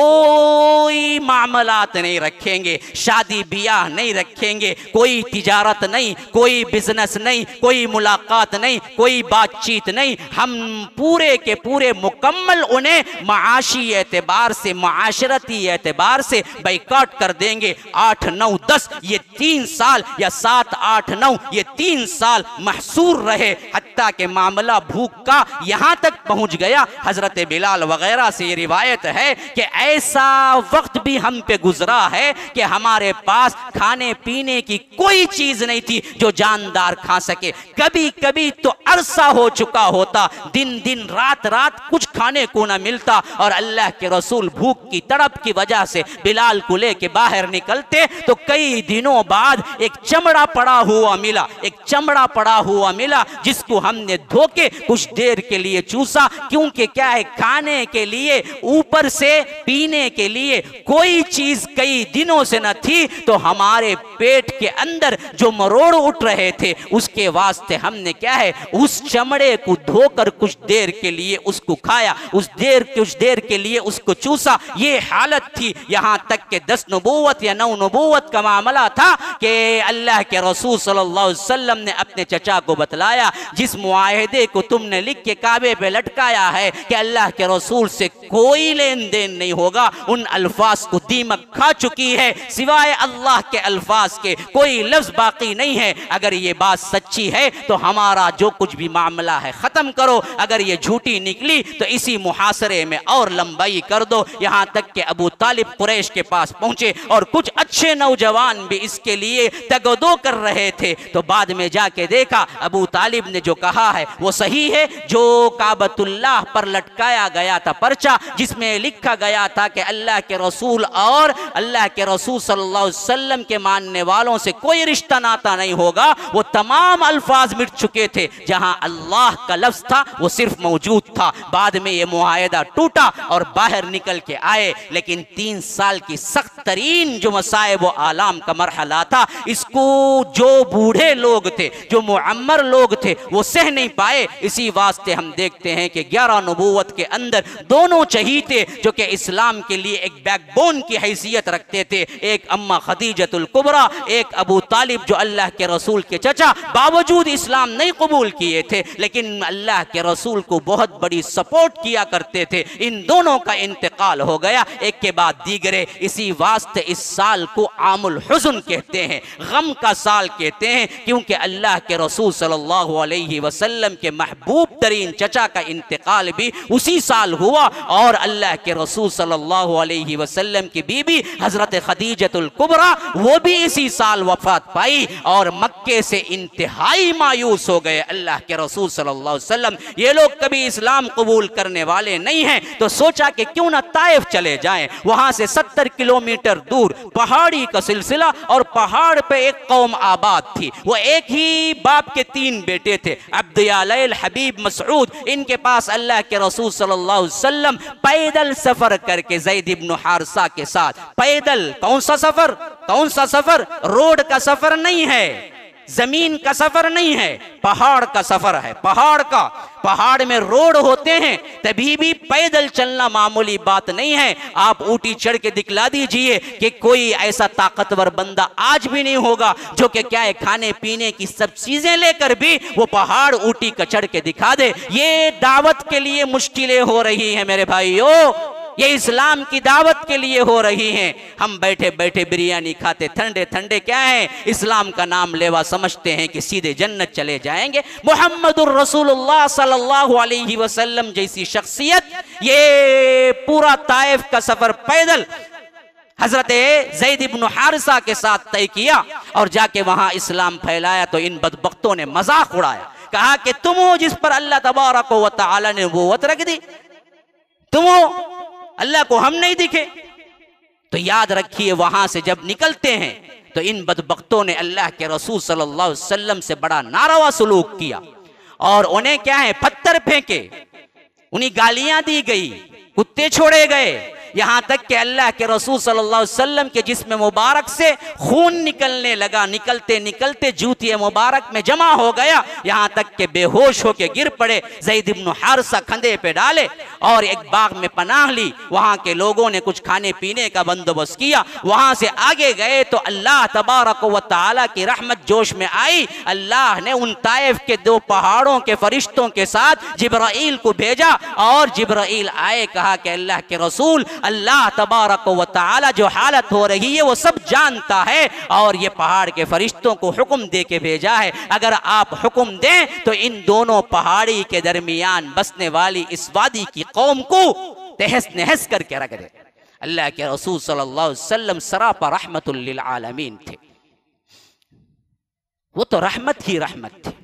S2: कोई मामलात नहीं रखेंगे, शादी ब्याह नहीं रखेंगे, कोई तिजारत नहीं, कोई बिजनेस नहीं, कोई मुलाकात नहीं, कोई बातचीत नहीं। हम पूरे के पूरे मुकम्मल उन्हें माशी एतबार से, माशरती एतबार से बाइकाट कर देंगे। आठ नौ दस ये तीन साल या सात आठ नौ ये तीन साल महसूर रहे, हत्ता के मामला भूख का यहां तक पहुंच गया। हजरत बिलाल वगैरह से ये रिवायत है कि ऐसा वक्त भी हम पे गुजरा है कि हमारे पास खाने पीने की कोई चीज नहीं थी जो जानदार खा सके। कभी कभी तो अरसा हो चुका होता, दिन दिन रात रात कुछ खाने को ना मिलता और अल्लाह के रसूल भूख की तड़प की वजह से बिलाल को लेके बाहर निकलते तो कई दिनों बाद एक चमड़ा पड़ा हुआ मिला, एक चमड़ा पड़ा हुआ मिला जिसको हमने धोके कुछ देर के लिए चूसा, क्योंकि क्या है खाने के लिए ऊपर से पीने के लिए कोई चीज कई दिनों से न थी। तो हमारे पेट के अंदर जो मरोड़ उठ रहे थे उसके वास्ते हमने क्या है उस चमड़े को धोकर कुछ देर के लिए उसको खाया, उस देर कुछ देर के लिए उसको चूसा। ये हालत थी, यहां तक के दस नबूवत या नौ नबूवत का मामला था कि अल्लाह के रसूल सल्लल्लाहु अलैहि वसल्लम ने अपने चचा को बतलाया, जिस मुआहिदे को तुमने लिख के काबे पे लटकाया है कि अल्लाह के रसूल से कोई लेन देन नहीं होगा, उन अल्फाज को दीमक खा चुकी है, सिवाय अल्लाह के अल्फाज के कोई लफ्ज बाकी नहीं है। अगर ये बात सच्ची है तो हमारा जो कुछ भी मामला है खत्म करो, अगर ये झूठी निकली तो इसी मुहासरे में और लंबाई कर दो। यहां तक कि अबू तालिब कुरैश के पास पहुंचे और कुछ अच्छे नौजवान भी इसके लिए तगदो कर रहे थे। तो बाद में जाके देखा अबू तालिब ने जो कहा है वो सही है। जो काबतुल्लाह पर लटकाया गया था पर्चा, जिसमें लिखा गया था कि अल्लाह के रसूल और अल्लाह के रसूल सल्लल्लाहु अलैहि वसल्लम के मानने वालों से कोई रिश्ता नाता नहीं होगा, वो तमाम अल्फाज मिट चुके थे। जहां अल्लाह का लफ्ज था वो सिर्फ मौजूद था। बाद में ये मुआहिदा टूटा और बाहर निकल के आए, लेकिन तीन साल की सख्त तरीन जो मसाइब व आलाम का मरहला था, इसको जो बूढ़े लोग थे, जो मुअम्मर लोग थे, वो सह नहीं पाए। इसी वास्ते हम देखते हैं कि ग्यारह नबूवत के अंदर दोनों चहीते जो कि इस्लाम के लिए एक बैकबोन की हैसियत रखते थे, एक अम्मा खदीजतुल कुबरा, एक अबू तालिब जो अल्लाह के रसूल के चचा, बावजूद इस्लाम नहीं कबूल किए थे लेकिन अल्लाह के रसूल को बहुत बड़ी सपोर्ट किया करते थे। इन दोनों का इंतकाल हो गया एक के बाद दीगरे। इसी वास्ते इस साल को आमुल हुज़्न कहते हैं, गम का साल कहते हैं, क्योंकि अल्लाह के रसूल सल्लल्लाहु अलैहि वसल्लम के महबूब तरीन चचा का इंतकाल भी उसी साल हुआ और अल्लाह के रसूल सल्लल्लाहु अलैहि वसल्लम की बीबी हजरत खदीजतुल कुबरा वो भी इसी साल वफात पाई और मक्के से इंतहाई मायूस हो गए अल्लाह के रसूल सल्लल्लाहु अलैहि वसल्लम। ये लोग कभी इस्लाम कबूल करने वाले नहीं हैं, तो सोचा कि क्यों ना ताइफ चले जाएं। वहां से सत्तर किलोमीटर दूर पहाड़ी का सिलसिला और पहाड़ पे एक कौम आबाद थी। वो एक ही बाप के तीन बेटे थे, अब्दुल हबीब मसऊद। इनके पास अल्लाह के रसूल सल्लल्लाहु अलैहि वसल्लम पैदल सफर करके ज़ैद इब्न हारिसा के साथ, पैदल कौन सा सफर, कौन सा सफर, रोड का सफर नहीं है, जमीन का सफर नहीं है, पहाड़ का सफर है। पहाड़ का, पहाड़ में रोड होते हैं, तभी भी पैदल चलना मामूली बात नहीं है। आप ऊटी चढ़ के दिखला दीजिए कि कोई ऐसा ताकतवर बंदा आज भी नहीं होगा जो कि क्या है खाने पीने की सब चीजें लेकर भी वो पहाड़ ऊटी का चढ़ के दिखा दे। ये दावत के लिए मुश्किलें हो रही हैं मेरे भाइयों, ये इस्लाम की दावत के लिए हो रही हैं। हम बैठे बैठे बिरयानी खाते, ठंडे ठंडे क्या है, इस्लाम का नाम लेवा समझते हैं कि सीधे जन्नत चले जाएंगे। मुहम्मदुर रसूलुल्लाह सल्लल्लाहु अलैहि वसल्लम जैसी शख्सियत, ये पूरा ताइफ का सफर पैदल हजरत ज़ैद इब्न हारिसा के साथ तय किया और जाके वहां इस्लाम फैलाया। तो इन बदबख्तों ने मजाक उड़ाया, कहा कि तुम हो जिस पर अल्लाह तबारक व तआला ने नबूवत रख दी, तुम हो, अल्लाह को हम नहीं दिखे। तो याद रखिए वहां से जब निकलते हैं तो इन बदबख्तों ने अल्लाह के रसूल सल्लल्लाहु अलैहि वसल्लम से बड़ा नारवा सलूक किया और उन्हें क्या है पत्थर फेंके, उन्हें गालियां दी गई, कुत्ते छोड़े गए, यहां तक कि अल्लाह के रसूल सल्लल्लाहु अलैहि वसल्लम के जिस्म मुबारक से खून निकलने लगा, निकलते निकलते जूतिए मुबारक में जमा हो गया, यहां तक कि बेहोश होकर गिर पड़े। ज़ैद इब्न हारिसा कंधे पे डाले और एक बाग में पनाह ली, वहां के लोगों ने कुछ खाने पीने का बंदोबस्त किया, वहां से आगे गए तो अल्लाह तबारक व तआला की रहमत जोश में आई। अल्लाह ने उन ताइफ के दो पहाड़ों के फरिश्तों के साथ जिब्राइल को भेजा और जिब्राइल आए, कहा कि अल्लाह के रसूल, अल्लाह तबारक व तआला जो हालत हो रही है वो सब जानता है और ये पहाड़ के फरिश्तों को हुक्म दे के भेजा है, अगर आप हुक्म दें तो इन दोनों पहाड़ी के दरमियान बसने वाली इस वादी की कौम को तहस नहस करके रख दे। अल्लाह के रसूल सल्लल्लाहु अलैहि वसल्लम सरापा रहमतुल लिल आलमीन थे, वो तो रहमत ही रहमत थे।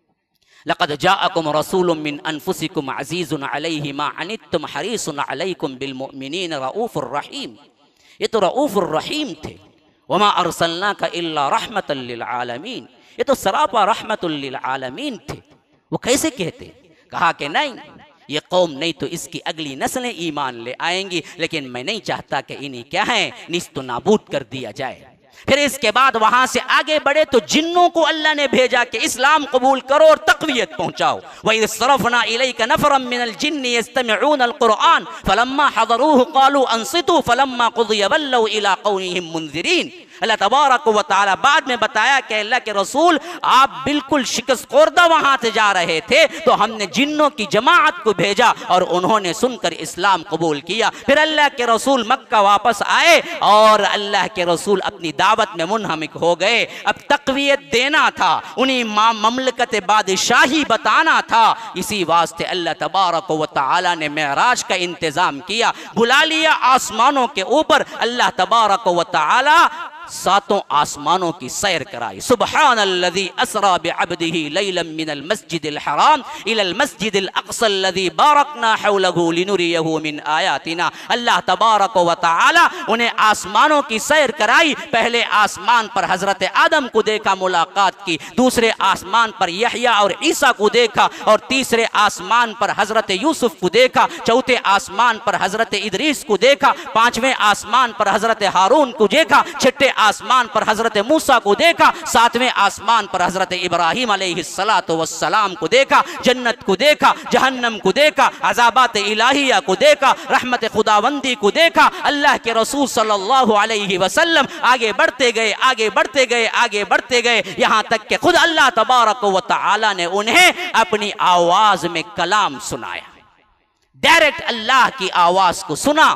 S2: लक़द जाअकुम रसूलुम मिन अनफुसिकुम अज़ीज़ुन अलैहि मा अनित्तुम हरीसुन अलैकुम बिल मुमिनीन रऊफ़ुर रहीम, ये तो रऊफ़ुर रहीम थे। वमा अरसलनाका इल्ला रहमतल लिल आलमीन, ये तो सरापा रहमतुल लिल आलमीन थे। वो कैसे कहते? कहा कि नहीं, ये कौम नहीं तो इसकी अगली नस्लें ईमान ले आएंगी, लेकिन मैं नहीं चाहता कि इन्हें क्या है निस्तो नाबूद कर दिया जाए। फिर इसके बाद वहां से आगे बढ़े तो जिन्नों को अल्लाह ने भेजा कि इस्लाम कबूल करो और तक़वियत पहुंचाओ। वही सरफ़ना इलैका नफ़रम मिनल जिन्नि यस्तमिऊनल कुरआन फलम्मा हज़रूहु क़ालू अंसितू फलम्मा क़ुज़िया वल्लौ इला क़ौमिहिम मुनज़िरीन। अल्लाह तबारक व तआला बाद में बताया कि अल्लाह के रसूल आप बिल्कुल शिकस्त ख़ोर्दा वहां से जा रहे थे तो हमने जिन्नों की जमाअत को भेजा और उन्होंने सुनकर इस्लाम कबूल किया। फिर अल्लाह के रसूल मक्का वापस आए और अल्लाह के रसूल अपनी दावत में मुनहमिक हो गए। अब तक़वियत देना था, उन्हीं ममलकत बादशाही बताना था, इसी वास्ते अल्लाह तबारक व तआला ने मेराज का इंतज़ाम किया, बुला लिया आसमानों के ऊपर। अल्लाह तबारक व तआला सातों आसमानों की सैर कराई। सुब्हानल्लज़ी असरा बिअब्दिही लैलन मिनल मस्जिदिल हराम इलल मस्जिदिल अक़सल लज़ी बारकना हौलहु लिनुरियहु मिन आयातिना। अल्लाह तबारक व तआला उन्हें आसमानों की सैर कराई। पहले आसमान पर हजरत आदम को देखा, मुलाकात की, दूसरे आसमान पर यहया और ईसा को देखा और तीसरे आसमान पर हजरत यूसुफ को देखा, चौथे आसमान पर हजरत इदरीस को देखा, पांचवें आसमान पर हजरत हारून को देखा, छठे आसमान पर हजरत मूसा को देखा, सातवें आसमान पर हजरत इब्राहिम अलैहिस्सलातु वस्सलाम को देखा, जन्नत को देखा, जहन्नम को देखा, अज़ाबात इलाहिया को देखा, रहमत खुदावंदी को देखा। अल्लाह के रसूल सल्लल्लाहु अलैहि वसल्लम आगे बढ़ते गए, आगे बढ़ते गए, आगे बढ़ते गए, यहाँ तक कि खुद अल्लाह तबारक व तआला ने उन्हें अपनी आवाज में कलाम सुनाया। डायरेक्ट अल्लाह की आवाज को सुना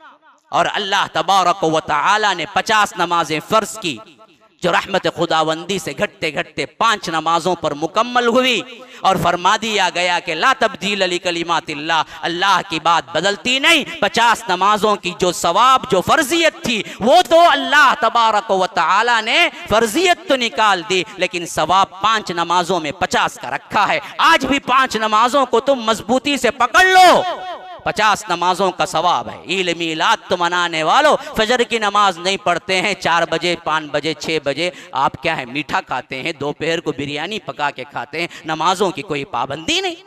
S2: और अल्लाह तबारक व तआला ने पचास नमाजें फर्ज की जो रहमत खुदावंदी से घटते घटते पांच नमाजों पर मुकम्मल हुई और फरमा दिया गया कि ला तब्दील ली कलिमातिल्लाह, अल्लाह की बात बदलती नहीं। पचास नमाजों की जो सवाब जो फर्जियत थी वो तो अल्लाह तबारक व तआला ने फर्जियत तो निकाल दी, लेकिन सवाब पांच नमाजों में पचास का रखा है। आज भी पांच नमाजों को तुम मजबूती से पकड़ लो, पचास नमाजों का सवाब है। ईद मिलाद तो मनाने वालों, फजर की नमाज नहीं पढ़ते हैं, चार बजे पाँच बजे छः बजे आप क्या है मीठा खाते हैं, दोपहर को बिरयानी पका के खाते हैं, नमाजों की कोई पाबंदी नहीं।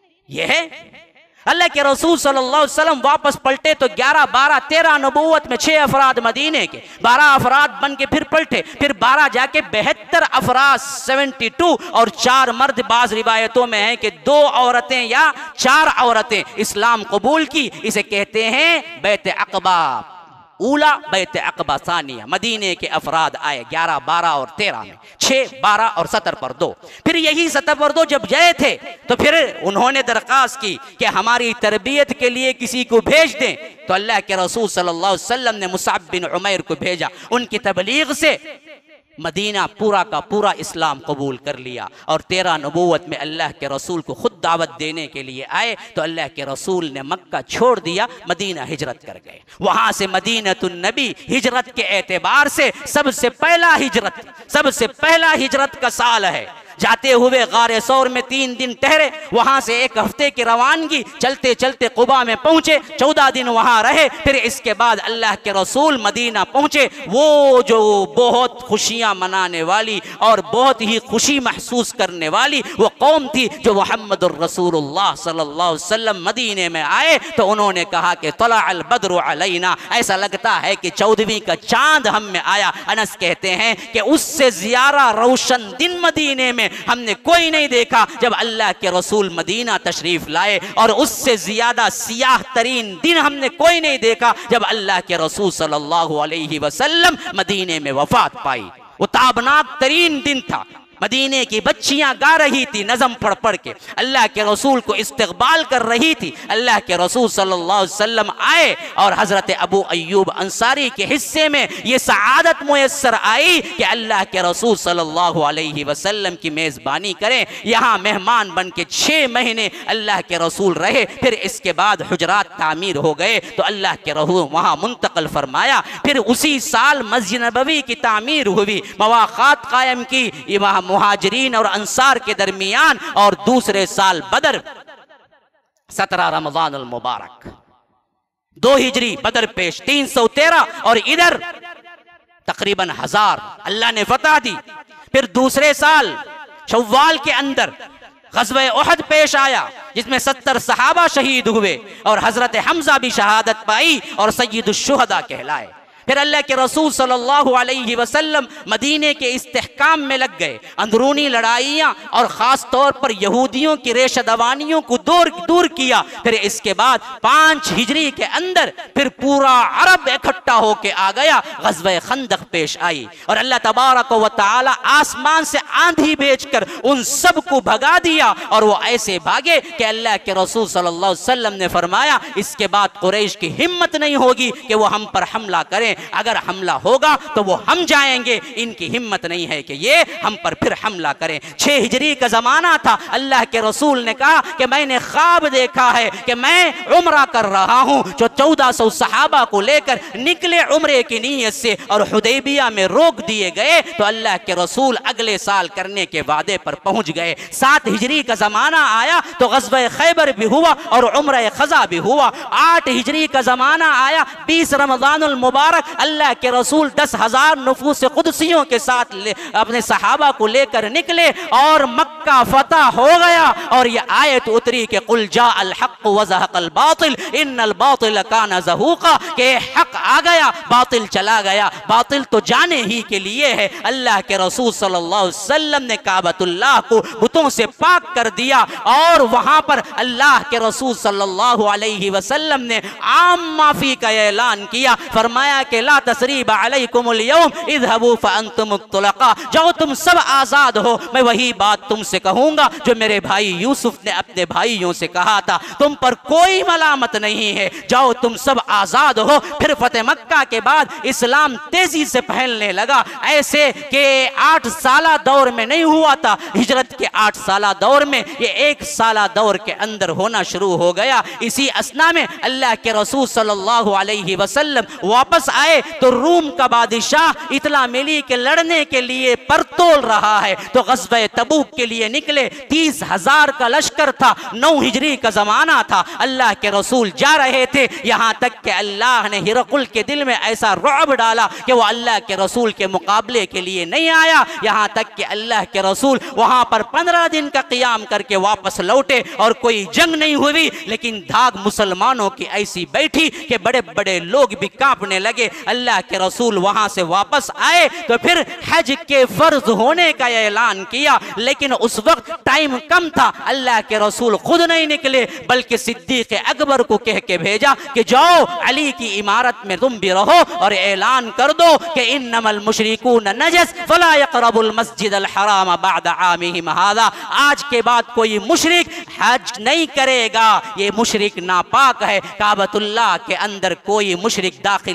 S2: यह है अल्लाह के रसूल सल्लल्लाहु अलैहि वसल्लम वापस पलटे तो ग्यारह बारह तेरह नबूवत में छह अफराद मदीने के, बारह अफराद बन के फिर पलटे, फिर बारह जाके बेहतर अफराद सेवेंटी टू और चार मर्द। बाज रिवायतों में है कि दो औरतें या चार औरतें इस्लाम कबूल की। इसे कहते हैं बैत अक़बा ऊला, बैत अक़बा सानिया। मदीने के अफराद आए ग्यारह बारह और तेरह में, छः बारह और सतर पर दो। फिर यही सतर पर दो जब गए थे तो फिर उन्होंने दरख्वास्त की कि हमारी तरबियत के लिए किसी को भेज दें, तो अल्लाह के रसूल सल्लल्लाहु अलैहि वसल्लम ने मुसअब बिन उमैर को भेजा। उनकी तबलीग से मदीना पूरा का पूरा इस्लाम कबूल कर लिया और तेरह नबूवत में अल्लाह के रसूल को खुद दावत देने के लिए आए तो अल्लाह के रसूल ने मक्का छोड़ दिया, मदीना हिजरत कर गए। वहां से मदीनतुन नबी हिजरत के एतबार से सबसे पहला हिजरत सबसे पहला हिजरत का साल है। जाते हुए गारे सौर में तीन दिन ठहरे, वहां से एक हफ्ते की रवानगी, चलते चलते कुबा में पहुंचे, चौदह दिन वहां रहे। फिर इसके बाद अल्लाह के रसूल मदीना पहुंचे। वो जो बहुत खुशियां मनाने वाली और बहुत ही खुशी महसूस करने वाली वो कौम थी जो मोहम्मदुर रसूलुल्लाह सल्लल्लाहु अलैहि वसल्लम मदीने में आए तो उन्होंने कहा कि तला अल बद्रु अलैना, ऐसा लगता है कि चौदहवीं का चांद हम में आया। अनस कहते हैं कि उससे ज्यादा रोशन दिन मदीने में हमने कोई नहीं देखा जब अल्लाह के रसूल मदीना तशरीफ लाए, और उससे ज्यादा सियाह तरीन दिन हमने कोई नहीं देखा जब अल्लाह के रसूल सल्लल्लाहु अलैहि वसल्लम मदीने में वफात पाई। वो ताबनाक तरीन दिन था। मदीने की बच्चियां गा रही थी नज़म पढ़ पढ़ के, अल्लाह के रसूल को इस्तकबाल कर रही थी। अल्लाह के रसूल सल्लल्लाहु अलैहि वसल्लम आए और हज़रत अबू अय्यूब अंसारी के हिस्से में ये सआदत मुयस्सर आई कि अल्लाह के रसूल सल्लल्लाहु अलैहि वसल्लम की मेज़बानी करें। यहाँ मेहमान बन के छः महीने अल्लाह के रसूल रहे। फिर इसके बाद हुजरात तामीर हो गए तो अल्लाह के रसूल वहाँ मुंतकिल फरमाया। फिर उसी साल मस्जिद नबवी की तामीर हुई, मवाक़ात कायम की वहाँ मुहाजिरीन और अंसार के दरमियान, और दूसरे साल बदर सत्रह रमजान अल मुबारक दो हिजरी बदर पेश तीन सौ तेरह और इधर तकरीबन हजार अल्लाह ने फतह दी। फिर दूसरे साल शव्वाल के अंदर ग़ज़वे उहद पेश आया जिसमें सत्तर सहाबा शहीद हुए और हजरत हमजा भी शहादत पाई और सय्यदुश शुहदा कहलाए। फिर अल्लाह के रसूल सल्लल्लाहु अलैहि वसल्लम मदीने के इस्तेहकाम में लग गए। अंदरूनी लड़ाइयाँ और ख़ास तौर पर यहूदियों की रेशदवानियों को दूर दूर किया। फिर इसके बाद पाँच हिजरी के अंदर फिर पूरा अरब इकट्ठा होके आ गया, ग़ज़वे खंदक पेश आई और अल्लाह तबारक व तआला आसमान से आंधी भेजकर उन सब को भगा दिया और वो ऐसे भागे कि अल्लाह के रसूल सल्लल्लाहु अलैहि वसल्लम ने फरमाया इसके बाद कुरैश की हिम्मत नहीं होगी कि वो हम पर हमला करें। अगर हमला होगा तो वो हम जाएंगे, इनकी हिम्मत नहीं है कि ये हम पर फिर हमला करें। छह हिजरी का जमाना था। अल्लाह के रसूल ने कहा कि मैंने ख्वाब देखा है कि मैं उम्रा कर रहा हूं। जो चौदह सौ सहाबा को लेकर निकले उम्रे की नीयत से और हुदैबिया में रोक दिए गए तो अल्लाह के रसूल अगले साल करने के वादे पर पहुंच गए। सात हिजरी का जमाना आया तो ग़ज़वे खैबर भी हुआ और उम्रा ख़ज़ा भी हुआ। आठ हिजरी का जमाना आया, बीस रमज़ानुल मुबारक अल्लाह के रसूल दस हजार नफूस कुदसियों के साथ ले, अपने सहाबा को लेकर निकले और मक्का फतह हो गया। और ये आयत उतरी कि कुल जा अल हक़ व ज़हक़ल बातिल इन्नल बातिल कान ज़हूक़ा, के हक आ गया बातिल चला गया। बातिल तो जाने ही के लिए है। अल्लाह के रसूल सल्लल्लाहु अलैहि वसल्लम ने काबतुल्लाह को बुतों से पाक कर दिया और वहां पर अल्लाह के रसूल सल्लल्लाहु अलैहि वसल्लम ने आम माफी का ऐलान किया। फरमाया कि ला तसरीब अलैकुमुल यौम इज़हबू फअंतुमुत तुलक़ा, जाओ तुम सब आज़ाद हो। मैं वही बात तुमसे कहूँगा जो मेरे भाई यूसुफ ने अपने भाइयों से कहा था, तुम पर कोई मलामत नहीं है, जाओ तुम सब आज़ाद हो। फिर फतेह मक्का के बाद इस्लाम तेजी से फैलने लगा, ऐसे कि आठ साला दौर में नहीं हुआ था। हिजरत के आठ साला दौर में ये एक साला दौर के अंदर होना शुरू हो गया। इसी असना में अल्लाह के रसूल सल्लल्लाहु अलैहि वसल्लम वापस आए तो रूम का बादशाह इतला मिली के लड़ने के लिए परतोल रहा है तो ग़ज़वे तबूक के लिए निकले। तीस हजार का लश्कर था, नौ हिजरी का जमाना था। अल्लाह के रसूल जा रहे थे, यहाँ तक कि अल्लाह ने हिरकुल के दिल में ऐसा रुअब डाला कि वो अल्लाह के रसूल के मुकाबले के लिए नहीं आया। यहाँ तक कि अल्लाह के रसूल वहाँ पर पंद्रह दिन का क़ियाम करके वापस लौटे और कोई जंग नहीं हुई, लेकिन धाक मुसलमानों की ऐसी बैठी कि बड़े बड़े लोग भी कांपने लगे। अल्लाह के रसूल वहां से वापस आए तो फिर हज के फर्ज होने का ऐलान किया, लेकिन उस वक्त टाइम कम था। अल्लाह के रसूल खुद नहीं निकले बल्कि सिद्दीक़ अकबर को कह के भेजा कि जाओ अली की इमारत में तुम भी रहो और ऐलान कर दो कि इन्नमल मुशरिकून नजस फला यक़रबुल मस्जिदल हराम बअद आमिहिम हाज़ा, आज के बाद कोई मुशरिक हज नहीं करेगा, ये मुशरिक नापाक है, काबतुल्लाह के अंदर कोई मुशरिक दाखिल नहीं होगा।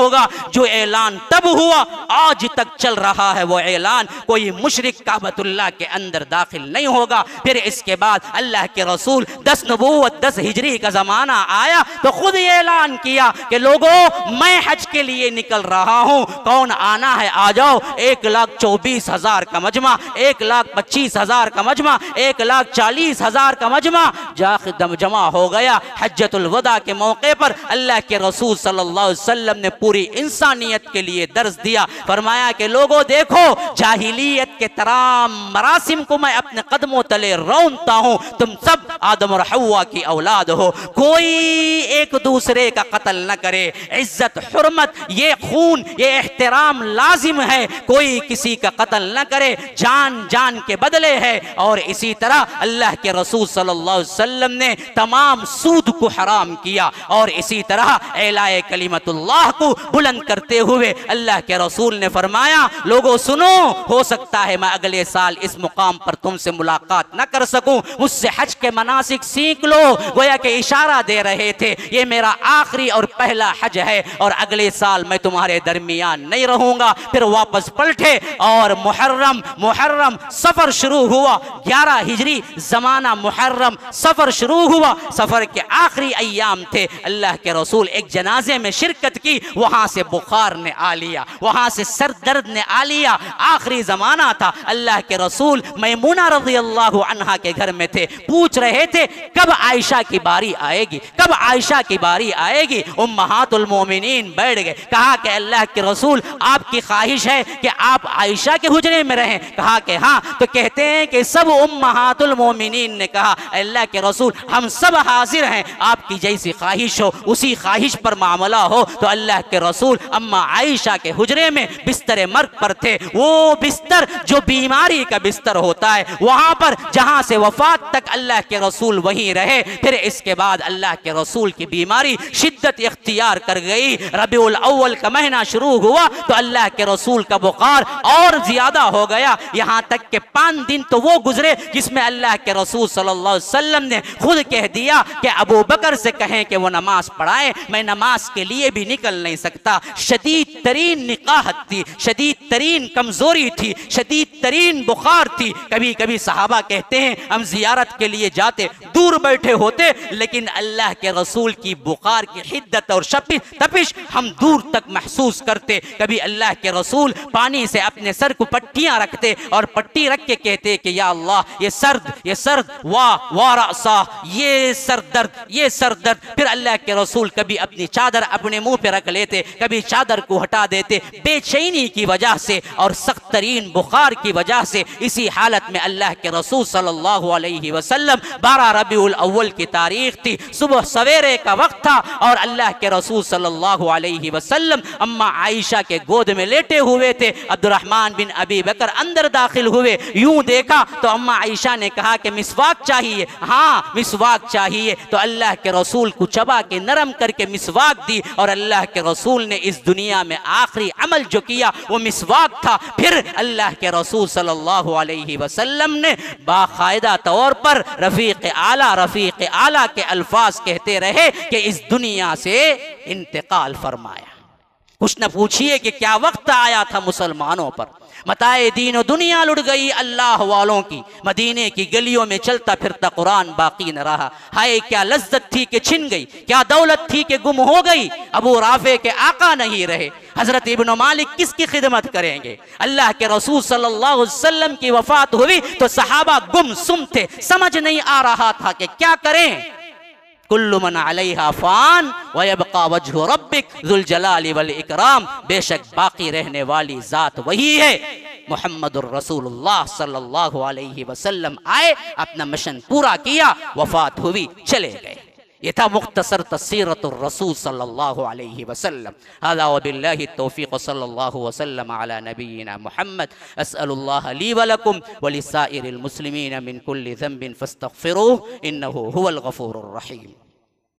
S2: होगा। जो ऐलान तब हुआ आज तक चल रहा है वो ऐलान, कोई मुशरिक काबतुल्लाह के अंदर दाखिल नहीं होगा। फिर इसके बाद अल्लाह के रसूल दस नबूवत दस हिजरी का जमाना आया तो खुद ये ऐलान किया कि लोगों मैं हज के लिए निकल रहा हूं, कौन आना है आ जाओ। एक लाख चौबीस हजार का मजमा, एक लाख पच्चीस हजार का मजमा, एक लाख चालीस हजार का मजमा जाखिदम जमा हो गया। हज्जतुल वदा के मौके पर अल्लाह के रसूल सल्लल्लाहु अलैहि वसल्लम ने पूरी इंसानियत के लिए दर्स दिया। फरमाया कि लोगों देखो, जाहिलियत के तमाम मरासिम को मैं अपने कदमों तले रौंदता हूं। तुम सब आदम और हव्वा की औलाद हो, कोई एक दूसरे का कत्ल न करे। इज्जत हुर्मत ये खून ये एहतराम लाजिम है, कोई किसी का कत्ल न करे, जान जान के बदले है। और इसी तरह अल्लाह के रसूल सल्लल्लाहु अलैहि वसल्लम ने तमाम सूद को हराम किया और इसी तरह एलाए कलिमतुल्लाह को बुलंद करते हुए अल्लाह के रसूल ने फरमाया लोगों सुनो, हो सकता है मैं अगले साल इस मुकाम पर तुमसे मुलाकात न कर सकूं, मुझसे हज के मनासिक सीख लो। गोया के इशारा दे रहे थे ये मेरा आखिरी और पहला हज है और अगले साल मैं तुम्हारे दरमियान नहीं रहूंगा। फिर वापस पलटे और मुहर्रम मुहर्रम सफर शुरू हुआ। ग्यारह हिजरी जमाना मुहर्रम सफर शुरू हुआ। सफर के आखिरी अय्याम थे। अल्लाह के रसूल एक जनाजे में शिरकत की, वहां से बुखार ने आ लिया, वहां से सर दर्द ने आ लिया। आखिरी जमाना था। अल्लाह के रसूल मैमूना रज़ियल्लाहु अन्हा के घर में थे। पूछ रहे थे कब आयशा की बारी आएगी, कब आयशा की बारी आएगी। उम्महातुल मोमिनीन बैठ गए। कहा कि अल्लाह के रसूल आपकी ख्वाहिश है कि आप आयशा के हुजरे में रहें। कहा कि हाँ। तो कहते हैं कि सब उम्महातुल मोमिनीन ने कहा अल्लाह के रसूल हम सब हाजिर हैं, आपकी जैसी ख्वाहिश हो उसी ख्वाहिश पर मामला हो। तो अल्लाह के रसूल अम्मा आयशा के हुजरे में बिस्तर मर्ग पर थे। वो बिस्तर जो बीमारी का बिस्तर होता है, वहां पर जहां से वफात तक अल्लाह के रसूल वहीं रहे। फिर इसके बाद अल्लाह के रसूल की बीमारी शिद्दत इख्तियार कर गई। रबीउल अव्वल का महीना शुरू हुआ तो अल्लाह के रसूल का बुखार और ज्यादा हो गया। यहां तक के पांच दिन तो वो गुजरे जिसमें अल्लाह के रसूल सल्लल्लाहु अलैहि वसल्लम ने खुद कह दिया कि अबू बकर से कहें कि वो नमाज पढ़ाए, मैं नमाज के लिए भी निकल नहीं सकता। शदीद तरीन निकाहत थी, शदीद तरीन कमजोरी थी, शदीद तरीन बुखार थी। कभी कभी सहाबा कहते हैं हम जियारत के लिए जाते, दूर बैठे होते, लेकिन अल्लाह के रसूल की बुखार की हिद्दत और शपिश तपिश हम दूर तक महसूस करते। कभी अल्लाह के रसूल पानी से अपने सर को पट्टियां रखते और पट्टी रख के कहते कि या अल्लाह ये सर्द ये सर्द वाह वाह रसा, ये सर दर्द ये सर दर्द। फिर अल्लाह के रसूल कभी अपनी चादर अपने मुंह पे रख लेते, कभी चादर को हटा देते। बेचैनी की वजह से और सख्त तरीन बुखार की वजह से इसी हालत में अल्लाह के रसूल सल्लल्लाहु अलैहि वसल्लम बारह रबीउल अव्वल की तारीख थी, सुबह सवेरे का वक्त था और अल्लाह के रसूल सल्लल्लाहु अलैहि वसल्लम अम्मा आयशा के गोद में लेटे हुए थे। अब्दुर्रहमान बिन अबी बकर अंदर दाखिल हुए। यूं देखा तो अम्मा आयशा ने कहा कि मिसवाक चाहिए। हाँ मिसवाक चाहिए। तो अल्लाह के रसूल को चबा के नरम करके मिसवाक दी और अल्लाह के रसूल ने इस दुनिया में आखिरी अमल जो किया वो मिसवाक था। फिर अल्लाह के रसूल सल्लल्लाहु अलैहि वसल्लम ने बाकायदा तौर पर रफीक आला रफीक आला के अल्फाज कहते रहे कि इस दुनिया से इंतकाल फरमाया। कुछ न पूछिए कि क्या वक्त आया था मुसलमानों पर, मताए दीन और दुनिया लुट गई अल्लाह वालों की, मदीने की गलियों में चलता फिरता कुरान बाकी न रहा। हाय क्या लज्जत थी कि छिन गई, क्या दौलत थी कि गुम हो गई। अबू राफे के आका नहीं रहे, हजरत इब्न मालिक किसकी खिदमत करेंगे। अल्लाह के रसूल सल्लल्लाहु अलैहि वसल्लम की वफात हुई तो सहाबा गुमसुम थे, समझ नहीं आ रहा था कि क्या करें। कुल्लु मन अलैहा फान व यबका वजहु रब्बिक ज़ुल जलाली वल इकराम, बेशक बाकी रहने वाली जात वही है। मुहम्मदुर रसूलुल्लाह सल्लल्लाहु अलैहि वसल्लम आए, अपना मिशन पूरा किया, वफात हुई, चले गए। ये था मुख्तसर तस्सीरतुर रसूल सल्लल्लाहु अलैहि वसल्लम। हज़ा व बिल्लाहि तौफीक़ सल्लल्लाहु वसल्लम अला नबिय्यिना मुहम्मद। अस्अलुल्लाह ली व लकुम व लिसाइरिल मुस्लिमीन मिन कुल्लि ज़ंबिन फस्तग़फिरूह इन्नहु हुवल गफूरुर रहीम।